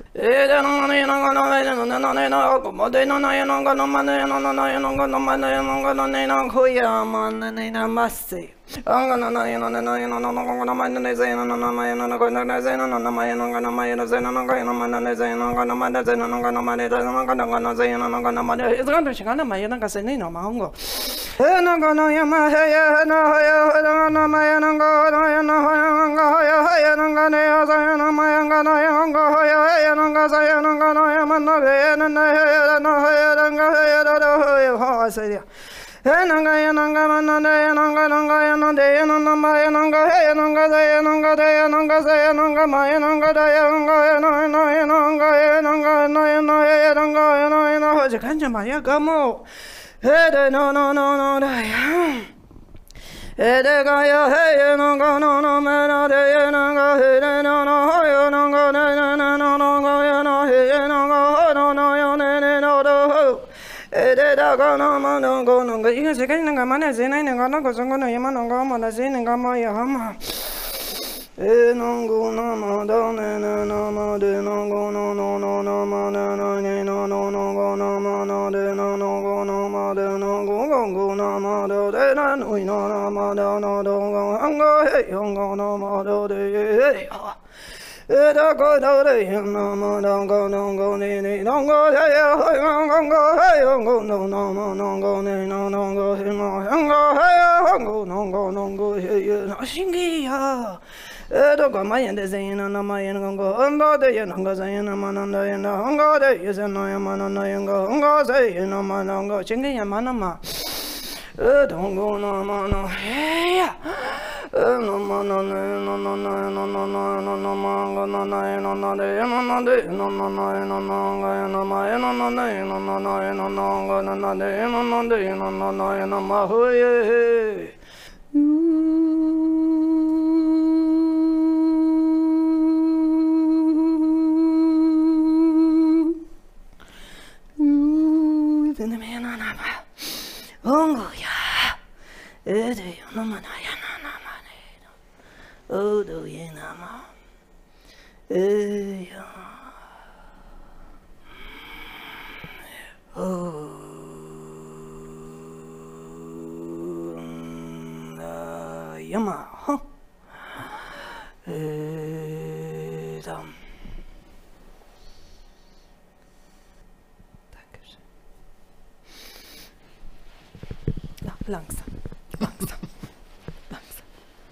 Langsam, langsam, langsam.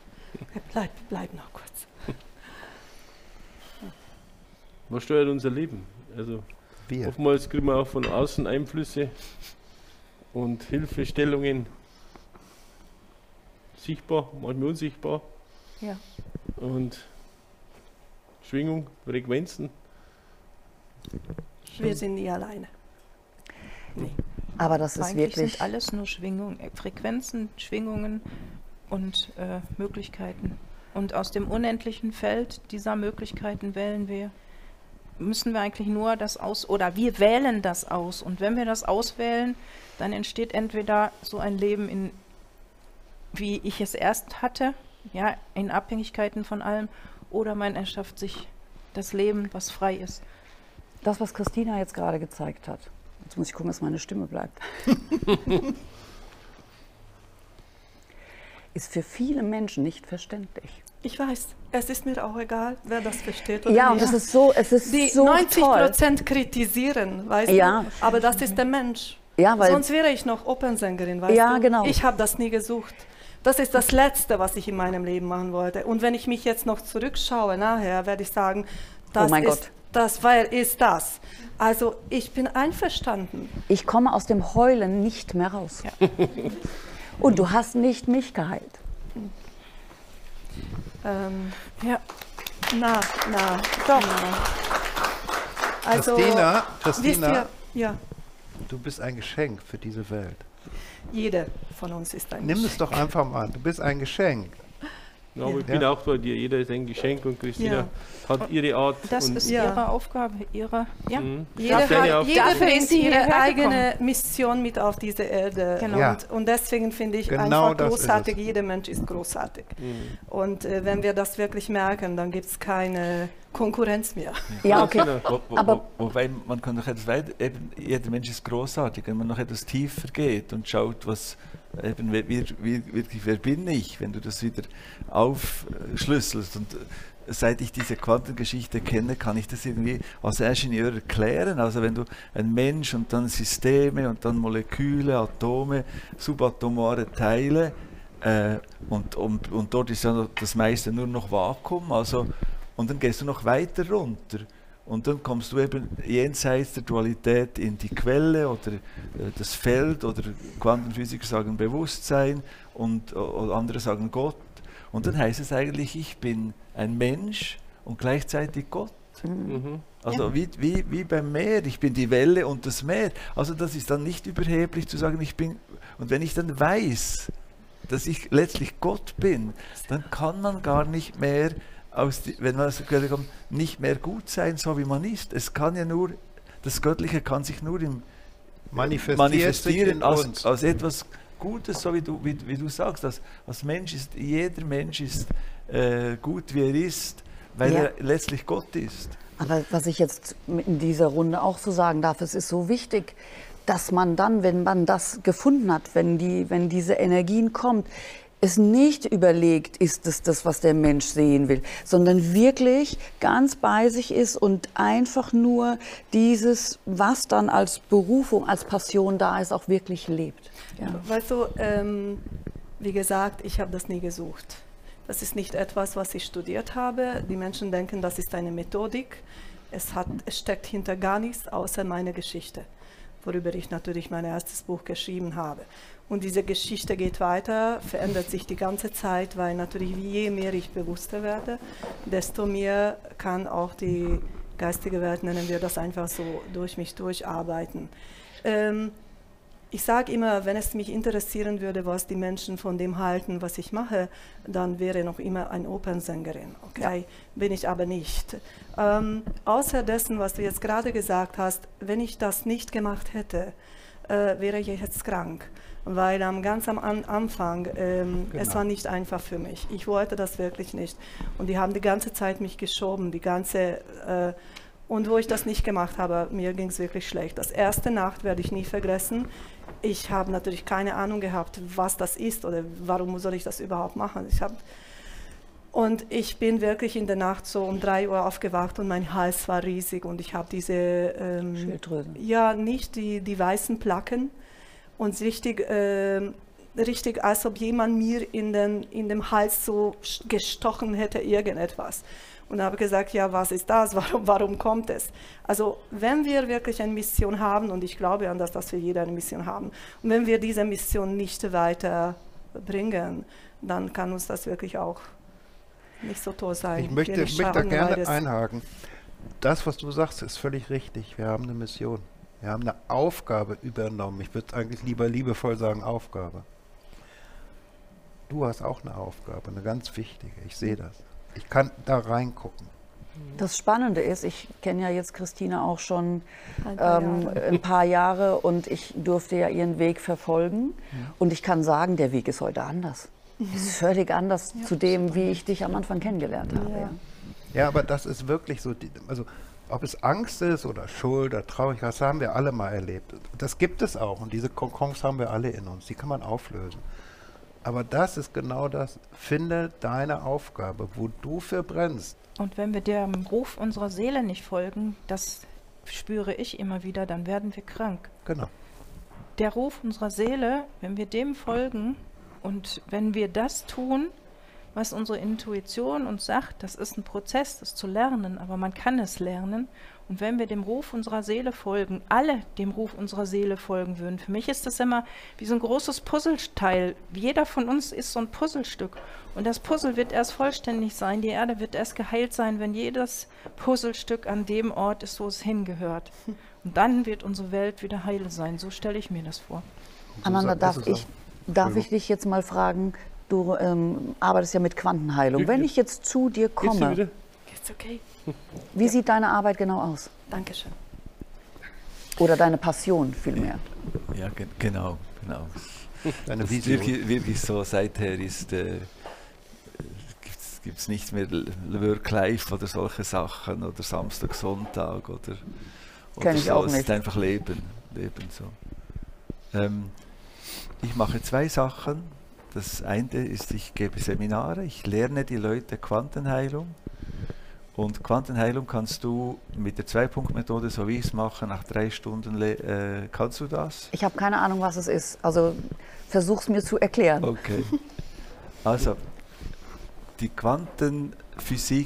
Bleib, bleib noch kurz. Was steuert unser Leben? Also Wir. oftmals kriegen wir auch von außen Einflüsse und Hilfestellungen sichtbar, manchmal unsichtbar. Ja. Und Schwingung, Frequenzen. Wir sind nie alleine. Nee. Aber das ist Eigentlich wirklich... sind alles nur Schwingungen, äh, Frequenzen, Schwingungen und äh, Möglichkeiten. Und aus dem unendlichen Feld dieser Möglichkeiten wählen wir, müssen wir eigentlich nur das aus, oder wir wählen das aus. Und wenn wir das auswählen, dann entsteht entweder so ein Leben, in, wie ich es erst hatte, ja, in Abhängigkeiten von allem, oder man erschafft sich das Leben, was frei ist. Das, was Christina jetzt gerade gezeigt hat, Jetzt muss ich gucken, dass meine Stimme bleibt. Ist für viele Menschen nicht verständlich. Ich weiß, es ist mir auch egal, wer das versteht oder Ja, nicht. und das ist so, es ist Die so neunzig toll. Prozent kritisieren, weißt Ja. du, aber das ist der Mensch. Ja, weil, Sonst wäre ich noch Opernsängerin, weißt Ja, du. genau. Ich habe das nie gesucht. Das ist das Letzte, was ich in meinem Leben machen wollte. Und wenn ich mich jetzt noch zurückschaue nachher, werde ich sagen, das Oh mein ist Gott. das, weil ist das. Also ich bin einverstanden. ich komme aus dem Heulen nicht mehr raus. Und du hast nicht mich geheilt. Ähm, Ja. na, na, Doch. na. Also, Christina, wisst Christina, ihr, ja, du bist ein Geschenk für diese Welt. jeder von uns ist ein Nimm es Geschenk. doch einfach mal an. Du bist ein Geschenk. Ja, aber ich Ja. bin auch bei dir. Jeder ist ein Geschenk und Christina Ja. hat ihre Art. Das und ist Ja. ihre Aufgabe, ihre. Ja. Mhm. Jeder, Das ist deine hat, Aufgabe. jeder Dafür bringt ist sie ihre hierher eigene Mission mit auf diese Erde. Genau. Ja. Und, und deswegen finde ich Genau einfach das ist großartig, es. jeder Mensch ist großartig. Mhm. Und äh, wenn wir das wirklich merken, dann gibt es keine Konkurrenz mehr. Ja, okay. Genau. Wo, wo, Aber- wo, wobei man kann noch etwas weiter, eben, jeder Mensch ist großartig, wenn man noch etwas tiefer geht und schaut, was eben, wie, wie, wie, wirklich, wer bin ich, wenn du das wieder aufschlüsselst. Und äh, seit ich diese Quantengeschichte kenne, kann ich das irgendwie als Ingenieur erklären. Also wenn du ein Mensch und dann Systeme und dann Moleküle, Atome, subatomare Teile äh, und, und, und dort ist ja das meiste nur noch Vakuum, also und dann gehst du noch weiter runter und dann kommst du eben jenseits der Dualität in die Quelle oder äh, das Feld oder Quantenphysiker sagen Bewusstsein und oder andere sagen Gott. Und dann heißt es eigentlich, ich bin ein Mensch und gleichzeitig Gott. Mhm. Also wie, wie, wie beim Meer, ich bin die Welle und das Meer. Also das ist dann nicht überheblich zu sagen, ich bin, und wenn ich dann weiß, dass ich letztlich Gott bin, dann kann man gar nicht mehr, aus die, wenn man aus der Quelle kommt, nicht mehr gut sein, so wie man ist. Es kann ja nur, das Göttliche kann sich nur im Manifestiert manifestieren sich in als, uns. als etwas Gutes, so wie du, wie, wie du sagst. Als, als Mensch ist, jeder Mensch ist äh, gut, wie er ist, weil Ja. er letztlich Gott ist. Aber was ich jetzt in dieser Runde auch so sagen darf, es ist so wichtig, dass man dann, wenn man das gefunden hat, wenn, die, wenn diese Energien kommt, es nicht überlegt, ist es das, was der Mensch sehen will, sondern wirklich ganz bei sich ist und einfach nur dieses, was dann als Berufung, als Passion da ist, auch wirklich lebt. Ja. Weißt du, ähm, wie gesagt, ich habe das nie gesucht. Das ist nicht etwas, was ich studiert habe. Die Menschen denken, das ist eine Methodik. Es, hat, es steckt hinter gar nichts außer meine Geschichte, worüber ich natürlich mein erstes Buch geschrieben habe. Und diese Geschichte geht weiter, verändert sich die ganze Zeit, weil natürlich je mehr ich bewusster werde, desto mehr kann auch die geistige Welt, nennen wir das einfach so, durch mich durcharbeiten. Ähm, ich sage immer, wenn es mich interessieren würde, was die Menschen von dem halten, was ich mache, dann wäre noch immer eine Opernsängerin. Okay, ja. Bin ich aber nicht. Ähm, außer dessen, was du jetzt gerade gesagt hast, wenn ich das nicht gemacht hätte, äh, wäre ich jetzt krank. Weil am ganz am An Anfang, ähm, Genau. es war nicht einfach für mich. Ich wollte das wirklich nicht. Und die haben die ganze Zeit mich geschoben, die ganze... Äh, und wo ich das nicht gemacht habe, mir ging es wirklich schlecht. Das erste Nacht werde ich nie vergessen. Ich habe natürlich keine Ahnung gehabt, was das ist oder warum soll ich das überhaupt machen. Ich hab, und ich bin wirklich in der Nacht so um drei Uhr aufgewacht und mein Hals war riesig und ich habe diese... Ähm, Schilddrüsen. Ja, nicht die, die weißen Placken. Und richtig, äh, richtig, als ob jemand mir in den, in dem Hals so gestochen hätte, irgendetwas. Und habe gesagt, ja, was ist das? Warum, warum kommt es? Also wenn wir wirklich eine Mission haben, und ich glaube an das, dass wir jeder eine Mission haben, und wenn wir diese Mission nicht weiterbringen, dann kann uns das wirklich auch nicht so toll sein. Ich möchte, Wir ich möchte da schaffen, weil gerne das- einhaken. Das, was du sagst, ist völlig richtig. Wir haben eine Mission. Wir haben eine Aufgabe übernommen. Ich würde eigentlich lieber liebevoll sagen Aufgabe. Du hast auch eine Aufgabe, eine ganz wichtige. Ich sehe das. Ich kann da reingucken. Das Spannende ist, ich kenne ja jetzt Christina auch schon Ein paar ähm, Jahre. ein paar Jahre und ich durfte ja ihren Weg verfolgen. Und ich kann sagen, der Weg ist heute anders. Ist völlig anders zu dem, wie ich dich am Anfang kennengelernt habe. Ja. Ja. Ja, aber das ist wirklich so. die- Also ob es Angst ist oder Schuld oder Traurigkeit, das haben wir alle mal erlebt. Das gibt es auch und diese Kokons haben wir alle in uns, die kann man auflösen. Aber das ist genau das, finde deine Aufgabe, wo du für brennst. Und wenn wir dem Ruf unserer Seele nicht folgen, das spüre ich immer wieder, dann werden wir krank. Genau. Der Ruf unserer Seele, wenn wir dem folgen und wenn wir das tun, was unsere Intuition uns sagt, das ist ein Prozess, das zu lernen, aber man kann es lernen. Und wenn wir dem Ruf unserer Seele folgen, alle dem Ruf unserer Seele folgen würden, für mich ist das immer wie so ein großes Puzzleteil. Jeder von uns ist so ein Puzzlestück. Und das Puzzle wird erst vollständig sein, die Erde wird erst geheilt sein, wenn jedes Puzzlestück an dem Ort ist, wo es hingehört. Und dann wird unsere Welt wieder heil sein. So stelle ich mir das vor. Amanda, darf ist ich, darf ich dich jetzt mal fragen, du ähm, arbeitest ja mit Quantenheilung. Wenn ich jetzt zu dir Geht's dir komme, wieder? Ist okay. wie sieht deine Arbeit genau aus? Dankeschön. Oder deine Passion vielmehr? Ja, ge genau, genau. Deine Das Vision. wirklich, wirklich so, seither ist, äh, gibt es nicht mehr Work-Life oder solche Sachen oder Samstag, Sonntag oder, oder Kenn ich so. auch Es nicht. ist einfach Leben, Leben so. Ähm, ich mache zwei Sachen. Das eine ist, ich gebe Seminare, ich lerne die Leute Quantenheilung. Und Quantenheilung kannst du mit der Zwei-Punkt-Methode, so wie ich es mache, nach drei Stunden, le- äh, kannst du das? Ich habe keine Ahnung, was es ist. Also versuch's mir zu erklären. Okay. Also, die Quantenphysik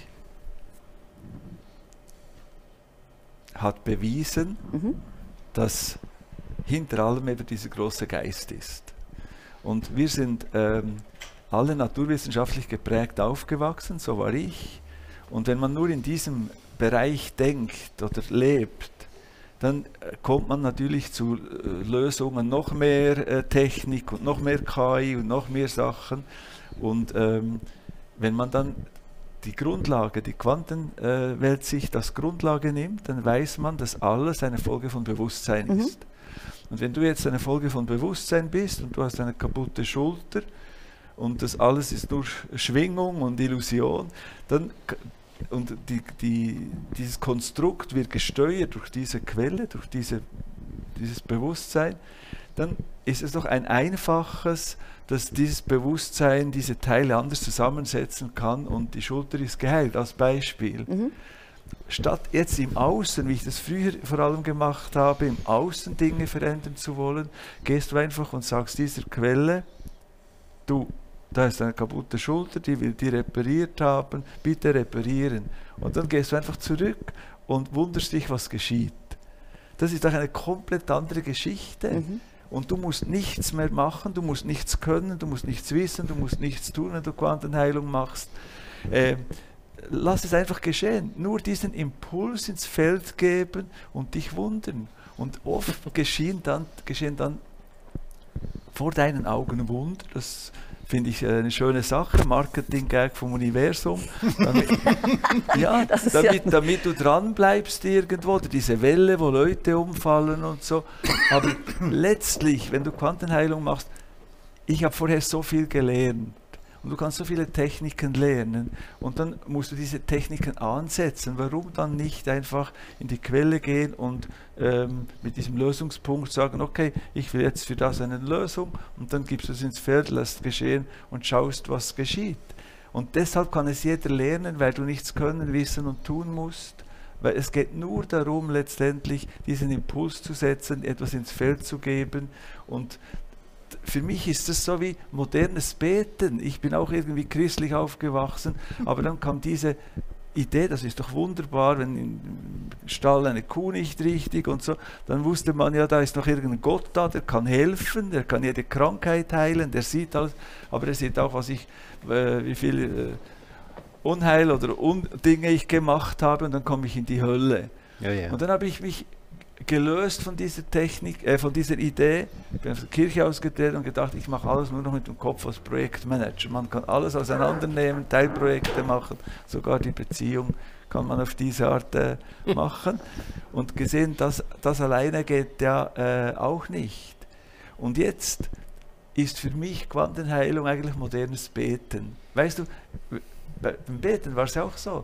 hat bewiesen, Mhm. dass hinter allem eben dieser große Geist ist. Und wir sind ähm, alle naturwissenschaftlich geprägt aufgewachsen, so war ich. Und wenn man nur in diesem Bereich denkt oder lebt, dann äh, kommt man natürlich zu äh, Lösungen, noch mehr äh, Technik und noch mehr K I und noch mehr Sachen. Und ähm, wenn man dann die Grundlage, die Quantenwelt äh, sich als Grundlage nimmt, dann weiß man, dass alles eine Folge von Bewusstsein Mhm. ist. Und wenn du jetzt eine Folge von Bewusstsein bist und du hast eine kaputte Schulter und das alles ist nur Schwingung und Illusion, dann k- und die, die, dieses Konstrukt wird gesteuert durch diese Quelle, durch diese, dieses Bewusstsein, dann ist es doch ein einfaches, dass dieses Bewusstsein diese Teile anders zusammensetzen kann und die Schulter ist geheilt, als Beispiel. Mhm. Statt jetzt im Außen, wie ich das früher vor allem gemacht habe, im Außen Dinge verändern zu wollen, gehst du einfach und sagst dieser Quelle, du, da ist eine kaputte Schulter, die will die repariert haben, bitte reparieren. Und dann gehst du einfach zurück und wunderst dich, was geschieht. Das ist doch eine komplett andere Geschichte. Mhm. Und du musst nichts mehr machen, du musst nichts können, du musst nichts wissen, du musst nichts tun, wenn du Quantenheilung machst. Ähm, lass es einfach geschehen. Nur diesen Impuls ins Feld geben und dich wundern. Und oft geschehen dann, geschehen dann vor deinen Augen Wunder. Das finde ich äh, eine schöne Sache, Marketing-Gag vom Universum. Damit, ja, Das ist ja- damit, damit du dran bleibst irgendwo, oder diese Welle, wo Leute umfallen und so. Aber letztlich, wenn du Quantenheilung machst, ich habe vorher so viel gelernt. Und du kannst so viele Techniken lernen und dann musst du diese Techniken ansetzen. Warum dann nicht einfach in die Quelle gehen und ähm, mit diesem Lösungspunkt sagen, okay, ich will jetzt für das eine Lösung und dann gibst du es ins Feld, lässt geschehen und schaust, was geschieht. Und deshalb kann es jeder lernen, weil du nichts können, wissen und tun musst. Weil es geht nur darum, letztendlich diesen Impuls zu setzen, etwas ins Feld zu geben. Und für mich ist das so wie modernes Beten. Ich bin auch irgendwie christlich aufgewachsen, aber dann kam diese Idee, das ist doch wunderbar, wenn im Stall eine Kuh nicht richtig und so, dann wusste man ja, da ist noch irgendein Gott da, der kann helfen, der kann jede Krankheit heilen, der sieht alles, aber er sieht auch, was ich, äh, wie viel äh, Unheil oder Undinge ich gemacht habe und dann komme ich in die Hölle. Ja, ja. Und dann habe ich mich gelöst von dieser Technik, äh, von dieser Idee, ich bin aus der Kirche ausgetreten und gedacht, ich mache alles nur noch mit dem Kopf als Projektmanager. Man kann alles auseinandernehmen, Teilprojekte machen, sogar die Beziehung kann man auf diese Art äh, machen. Und gesehen, dass das alleine geht ja äh, auch nicht. Und jetzt ist für mich Quantenheilung eigentlich modernes Beten. Weißt du, beim Beten war es auch so.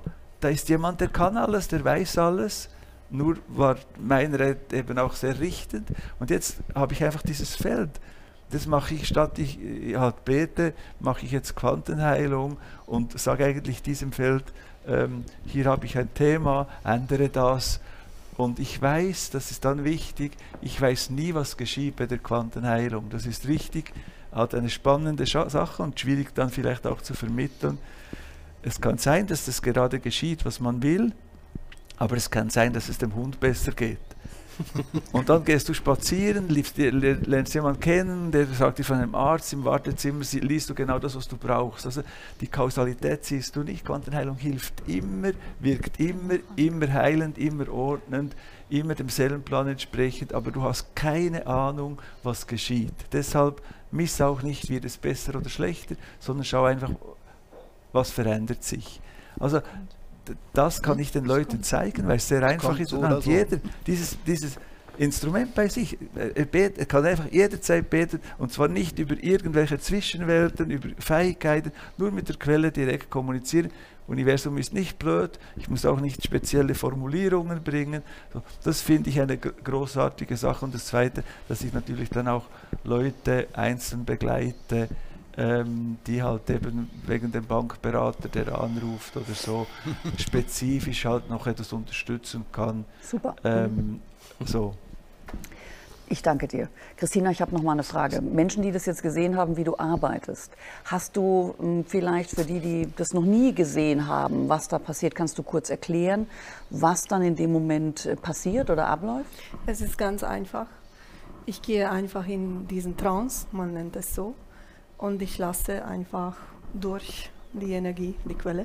da ist jemand, der kann alles, der weiß alles. Nur war meiner eben auch sehr richtend. Und jetzt habe ich einfach dieses Feld. Das mache ich, statt ich halt bete, mache ich jetzt Quantenheilung und sage eigentlich diesem Feld, ähm, hier habe ich ein Thema, ändere das. Und ich weiß, das ist dann wichtig, ich weiß nie, was geschieht bei der Quantenheilung. Das ist richtig, halt eine spannende Scha- Sache und schwierig dann vielleicht auch zu vermitteln. Es kann sein, dass das gerade geschieht, was man will, aber es kann sein, dass es dem Hund besser geht. Und dann gehst du spazieren, liest, lernst jemanden kennen, der sagt dir von einem Arzt im Wartezimmer, sie- liest du genau das, was du brauchst. Also die Kausalität siehst du nicht. Quantenheilung hilft immer, wirkt immer, immer heilend, immer ordnend, immer dem Seelenplan entsprechend, aber du hast keine Ahnung, was geschieht. Deshalb miss auch nicht, wird es besser oder schlechter, sondern schau einfach, was verändert sich. Also d- das kann ich den Leuten zeigen, weil es sehr einfach kommt ist so und oder hat so. jeder dieses, dieses Instrument bei sich. Er, bet, er kann einfach jederzeit beten und zwar nicht über irgendwelche Zwischenwelten, über Fähigkeiten, nur mit der Quelle direkt kommunizieren. Universum ist nicht blöd, ich muss auch nicht spezielle Formulierungen bringen. So, das finde ich eine gr- großartige Sache. Und das Zweite, dass ich natürlich dann auch Leute einzeln begleite, ähm, die halt eben wegen dem Bankberater, der anruft oder so, spezifisch halt noch etwas unterstützen kann. Super. Ähm, so. Ich danke dir. Christina, ich habe noch mal eine Frage. Menschen, die das jetzt gesehen haben, wie du arbeitest, hast du mh, vielleicht für die, die das noch nie gesehen haben, was da passiert, kannst du kurz erklären, was dann in dem Moment äh, passiert oder abläuft? Es ist ganz einfach. Ich gehe einfach in diesen Trance, man nennt es so, und ich lasse einfach durch die Energie, die Quelle,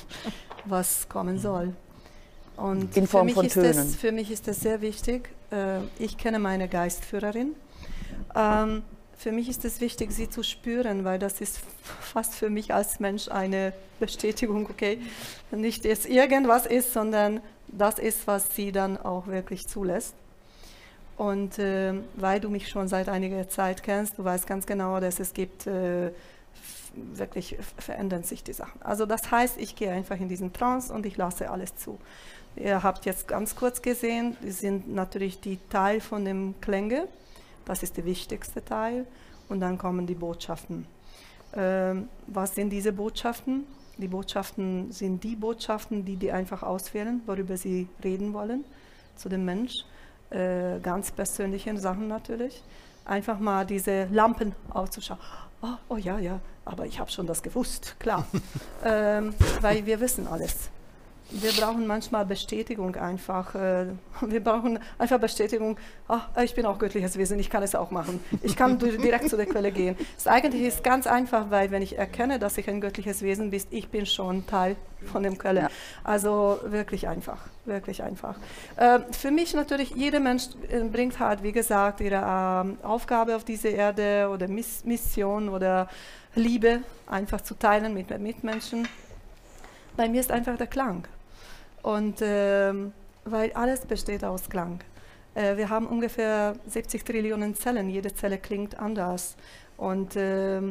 was kommen soll. Und In Form für mich von ist Tönen. Es, für mich ist es sehr wichtig, äh, ich kenne meine Geistführerin. Ähm, für mich ist es wichtig, sie zu spüren, weil das ist fast für mich als Mensch eine Bestätigung, okay, nicht jetzt irgendwas ist, sondern das ist, was sie dann auch wirklich zulässt. Und äh, weil du mich schon seit einiger Zeit kennst, du weißt ganz genau, dass es gibt, äh, f- wirklich f- verändern sich die Sachen. Also das heißt, ich gehe einfach in diesen Trance und ich lasse alles zu. Ihr habt jetzt ganz kurz gesehen, die sind natürlich die Teil von dem Klänge, das ist der wichtigste Teil, und dann kommen die Botschaften. Ähm, was sind diese Botschaften? Die Botschaften sind die Botschaften, die die einfach auswählen, worüber sie reden wollen, zu dem Mensch. Äh, ganz persönliche Sachen natürlich. Einfach mal diese Lampen aufzuschauen. Oh, oh ja, ja, aber ich habe schon das gewusst, klar. ähm, weil wir wissen alles. Wir brauchen manchmal Bestätigung einfach. Äh, wir brauchen einfach Bestätigung, ach, ich bin auch göttliches Wesen, ich kann es auch machen. Ich kann du- direkt zu der Quelle gehen. Es eigentlich ist ganz einfach, weil wenn ich erkenne, dass ich ein göttliches Wesen bin, ich bin schon Teil von dem Quelle. Ja. Also wirklich einfach, wirklich einfach. Äh, für mich natürlich, jeder Mensch äh, bringt halt, wie gesagt, ihre ähm, Aufgabe auf diese Erde oder Miss Mission oder Liebe einfach zu teilen mit den Mitmenschen. Bei mir ist einfach der Klang. Und ähm, weil alles besteht aus Klang. Äh, wir haben ungefähr siebzig Trillionen Zellen, jede Zelle klingt anders. Und ähm,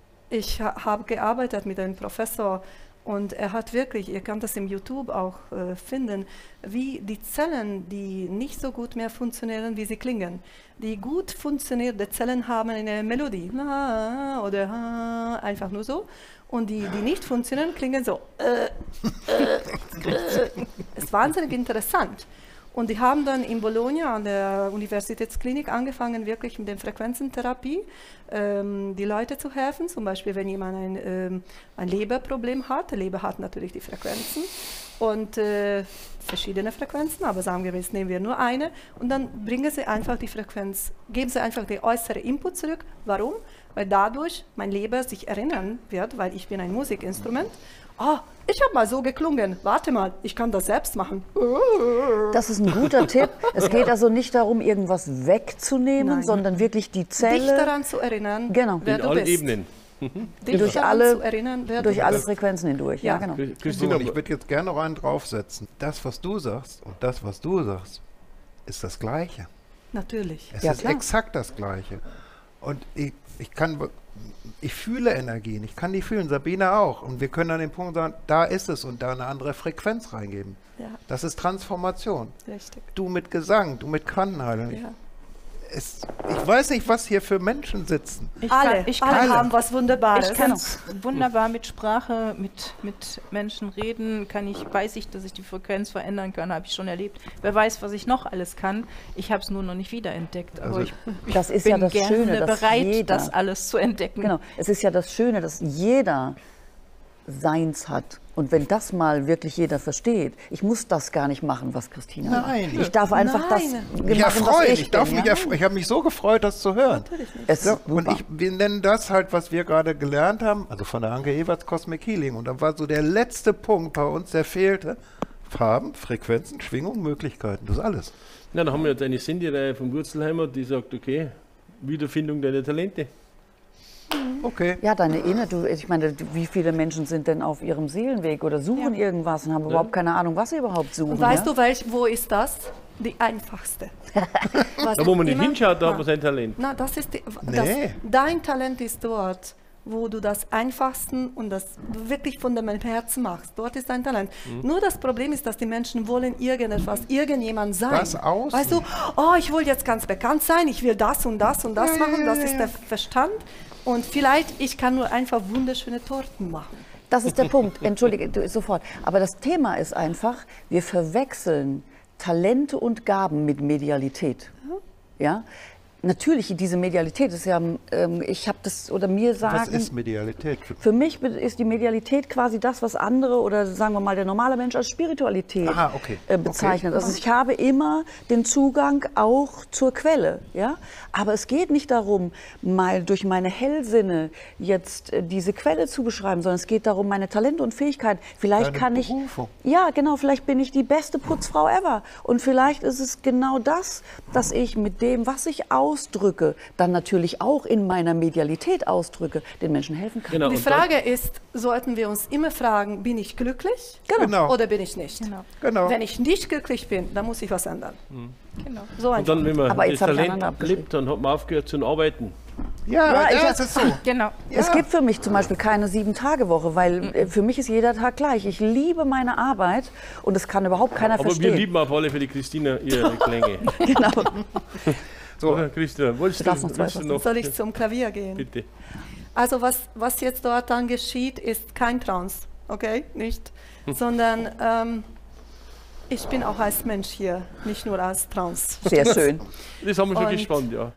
ich ha habe gearbeitet mit einem Professor und er hat wirklich, ihr könnt das im YouTube auch äh, finden, wie die Zellen, die nicht so gut mehr funktionieren, wie sie klingen. Die gut funktionierende Zellen haben eine Melodie, na, oder ha, einfach nur so. Und die, die nicht funktionieren, klingen so. Äh, äh, äh. Ist wahnsinnig interessant. Und die haben dann in Bologna an der Universitätsklinik angefangen, wirklich mit der Frequenzentherapie ähm, die Leute zu helfen. Zum Beispiel, wenn jemand ein, ähm, ein Leberproblem hat. Die Leber hat natürlich die Frequenzen und äh, verschiedene Frequenzen, aber sagen wir, jetzt nehmen wir nur eine. Und dann bringen sie einfach die Frequenz, geben sie einfach den äußeren Input zurück. Warum? Weil dadurch mein Leber sich erinnern wird, weil ich bin ein Musikinstrument. Ah, ich habe mal so geklungen. Warte mal, ich kann das selbst machen. Das ist ein guter Tipp. Es geht also nicht darum, irgendwas wegzunehmen, Nein. sondern wirklich die Dich Zelle daran zu erinnern, Genau. wer In du allen bist. Ebenen. Dich Durch daran alle- zu erinnern, wer durch du alle bist. Frequenzen hindurch. Ja, Ja. genau. So, Christina, und ich würde jetzt gerne noch einen draufsetzen. Das, was du sagst und das, was du sagst, ist das Gleiche. Natürlich. Es Ja, ist klar. exakt das Gleiche. Und ich, ich kann ich fühle Energien, ich kann die fühlen, Sabine auch. Und wir können an den Punkt sagen, da ist es und da eine andere Frequenz reingeben. Ja, Das ist Transformation. richtig. Du mit Gesang, du mit Quantenheilung. Ja. Es, ich weiß nicht, was hier für Menschen sitzen. Ich Alle, kann, ich alle kann, haben was Wunderbares. ich kann wunderbar mit Sprache, mit, mit Menschen reden, kann ich, weiß ich, dass ich die Frequenz verändern kann, habe ich schon erlebt. Wer weiß, was ich noch alles kann. Ich habe es nur noch nicht wiederentdeckt. Aber Also ich, ich Das ist bin ja das gerne Schöne, dass bereit, jeder- das alles zu entdecken. Genau, es ist ja das Schöne, dass jeder Seins hat. Und wenn das mal wirklich jeder versteht, ich muss das gar nicht machen, was Christina Nein. macht. Ich darf einfach das Nein. machen, Mich was erfreuen, ich, ich, darf bin, mich ja? erfreuen. Ich habe mich so gefreut, das zu hören. Natürlich nicht. Es Ja, ist und super. ich, wir nennen das halt, was wir gerade gelernt haben, also von der Anke Everts Cosmic Healing. Und da war so der letzte Punkt bei uns, der fehlte. Farben, Frequenzen, Schwingungen, Möglichkeiten, das ist alles. Na, dann haben wir jetzt eine Cindy-Reihe von Wurzelheimer, die sagt, okay, Wiederfindung deiner Talente. Okay. Ja, deine Inne, du, ich meine, wie viele Menschen sind denn auf ihrem Seelenweg oder suchen irgendwas und haben überhaupt keine Ahnung, was sie überhaupt suchen. Und weißt ja? du, welch, wo ist das? Die einfachste. Was Da, wo man nicht immer- hinschaut, da hat Ja. man sein Talent. Na, das ist die, das, Nee. dein Talent ist dort, wo du das Einfachsten und das wirklich von deinem Herzen machst. Dort ist dein Talent. Nur das Problem ist, dass die Menschen wollen irgendetwas, irgendjemand sein. Das außen. Weißt du, oh, ich will jetzt ganz bekannt sein, ich will das und das und das Ja, ja, machen, ja, das ja, ist ja. der Verstand. Und vielleicht, ich kann nur einfach wunderschöne Torten machen. Das ist der Punkt. Entschuldige, du, sofort. Aber das Thema ist einfach, wir verwechseln Talente und Gaben mit Medialität. Ja? Natürlich, diese Medialität ist ja, ähm, ich habe das, oder mir Was sagen, ist Medialität? für mich ist die Medialität quasi das, was andere oder sagen wir mal der normale Mensch als Spiritualität Aha, okay. äh, bezeichnet. Also ich habe immer den Zugang auch zur Quelle, ja. Aber es geht nicht darum, mal durch meine Hellsinne jetzt äh, diese Quelle zu beschreiben, sondern es geht darum, meine Talente und Fähigkeiten. Vielleicht Deine kann ich, Berufung. ja genau, vielleicht bin ich die beste Putzfrau ever und vielleicht ist es genau das, dass ich mit dem, was ich ausdrücke, dann natürlich auch in meiner Medialität ausdrücke, den Menschen helfen kann. Genau, Die und dann- Frage ist, sollten wir uns immer fragen, bin ich glücklich Genau. oder bin ich nicht? Genau. Genau. Wenn ich nicht glücklich bin, dann muss ich was ändern. Genau. So Und einfach. dann, wenn man Aber das jetzt hab ich Talent einander abgeschrieben. lebt, dann hat man aufgehört zu arbeiten. Ja, Ja, ja, ich- es ist so. Genau. Es Ja. gibt für mich zum Beispiel keine Sieben-Tage-Woche, weil äh, für mich ist jeder Tag gleich. Ich liebe meine Arbeit und das kann überhaupt keiner Aber wir verstehen. lieben auf alle Fälle Christina ihre Klänge. Genau. So, Oder, Christina, wolltest Du du, darfst noch zwei willst du Sachen. noch? Soll ich zum Klavier gehen? Bitte. Also was, was jetzt dort dann geschieht, ist kein Trance, okay? Nicht? Sondern ähm, ich bin auch als Mensch hier, nicht nur als Trance. Sehr schön. Das haben wir schon Und- gespannt, ja.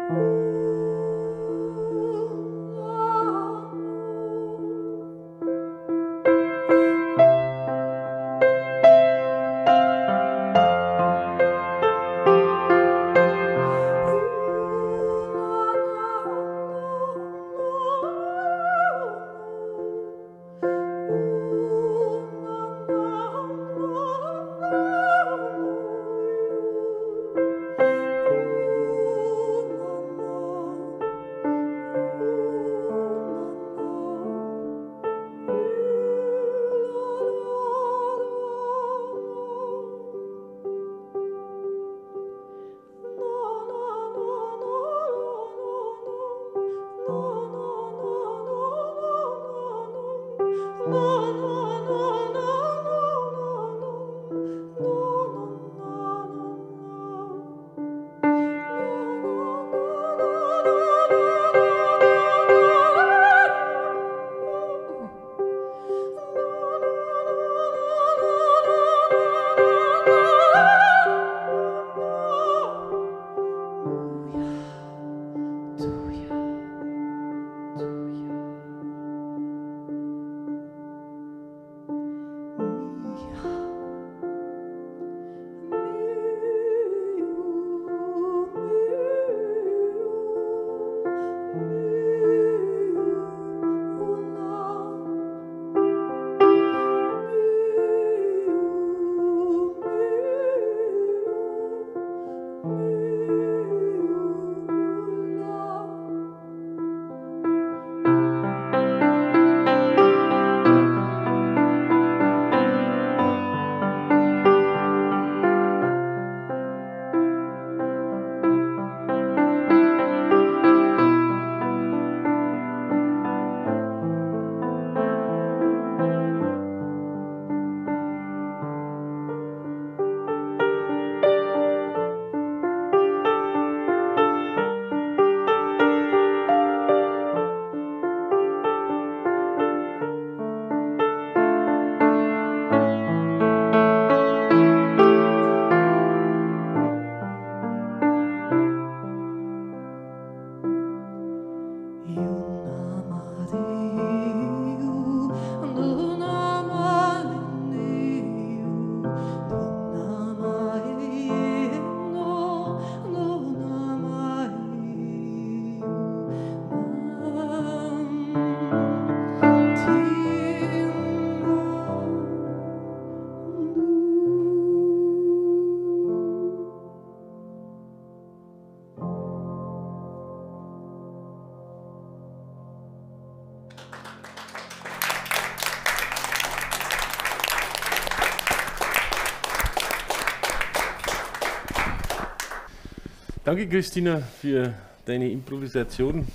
Danke, Christina, für deine Improvisation.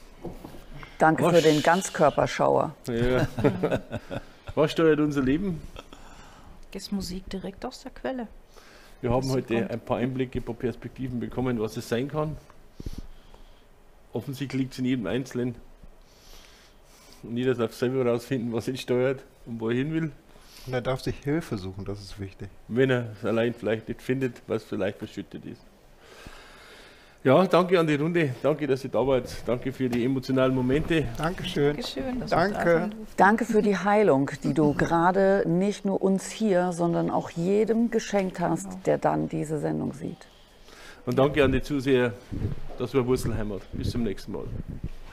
Danke Was? für den Ganzkörperschauer. Ja. Was steuert unser Leben? Ist Musik direkt aus der Quelle. Wir haben Was heute kommt. ein paar Einblicke, ein paar Perspektiven bekommen, was es sein kann. Offensichtlich liegt es in jedem Einzelnen. Und jeder darf selber herausfinden, was ihn steuert und wo er hin will. Und er darf sich Hilfe suchen, das ist wichtig. Wenn er es allein vielleicht nicht findet, was vielleicht verschüttet ist. Ja, danke an die Runde. Danke, dass ihr da wart. Danke für die emotionalen Momente. Dankeschön. Dankeschön, dass wir da Danke. sein durften. Danke für die Heilung, die du gerade nicht nur uns hier, sondern auch jedem geschenkt hast, der dann diese Sendung sieht. Und danke an die Zuseher. Das war Wurzelheimat. Bis zum nächsten Mal.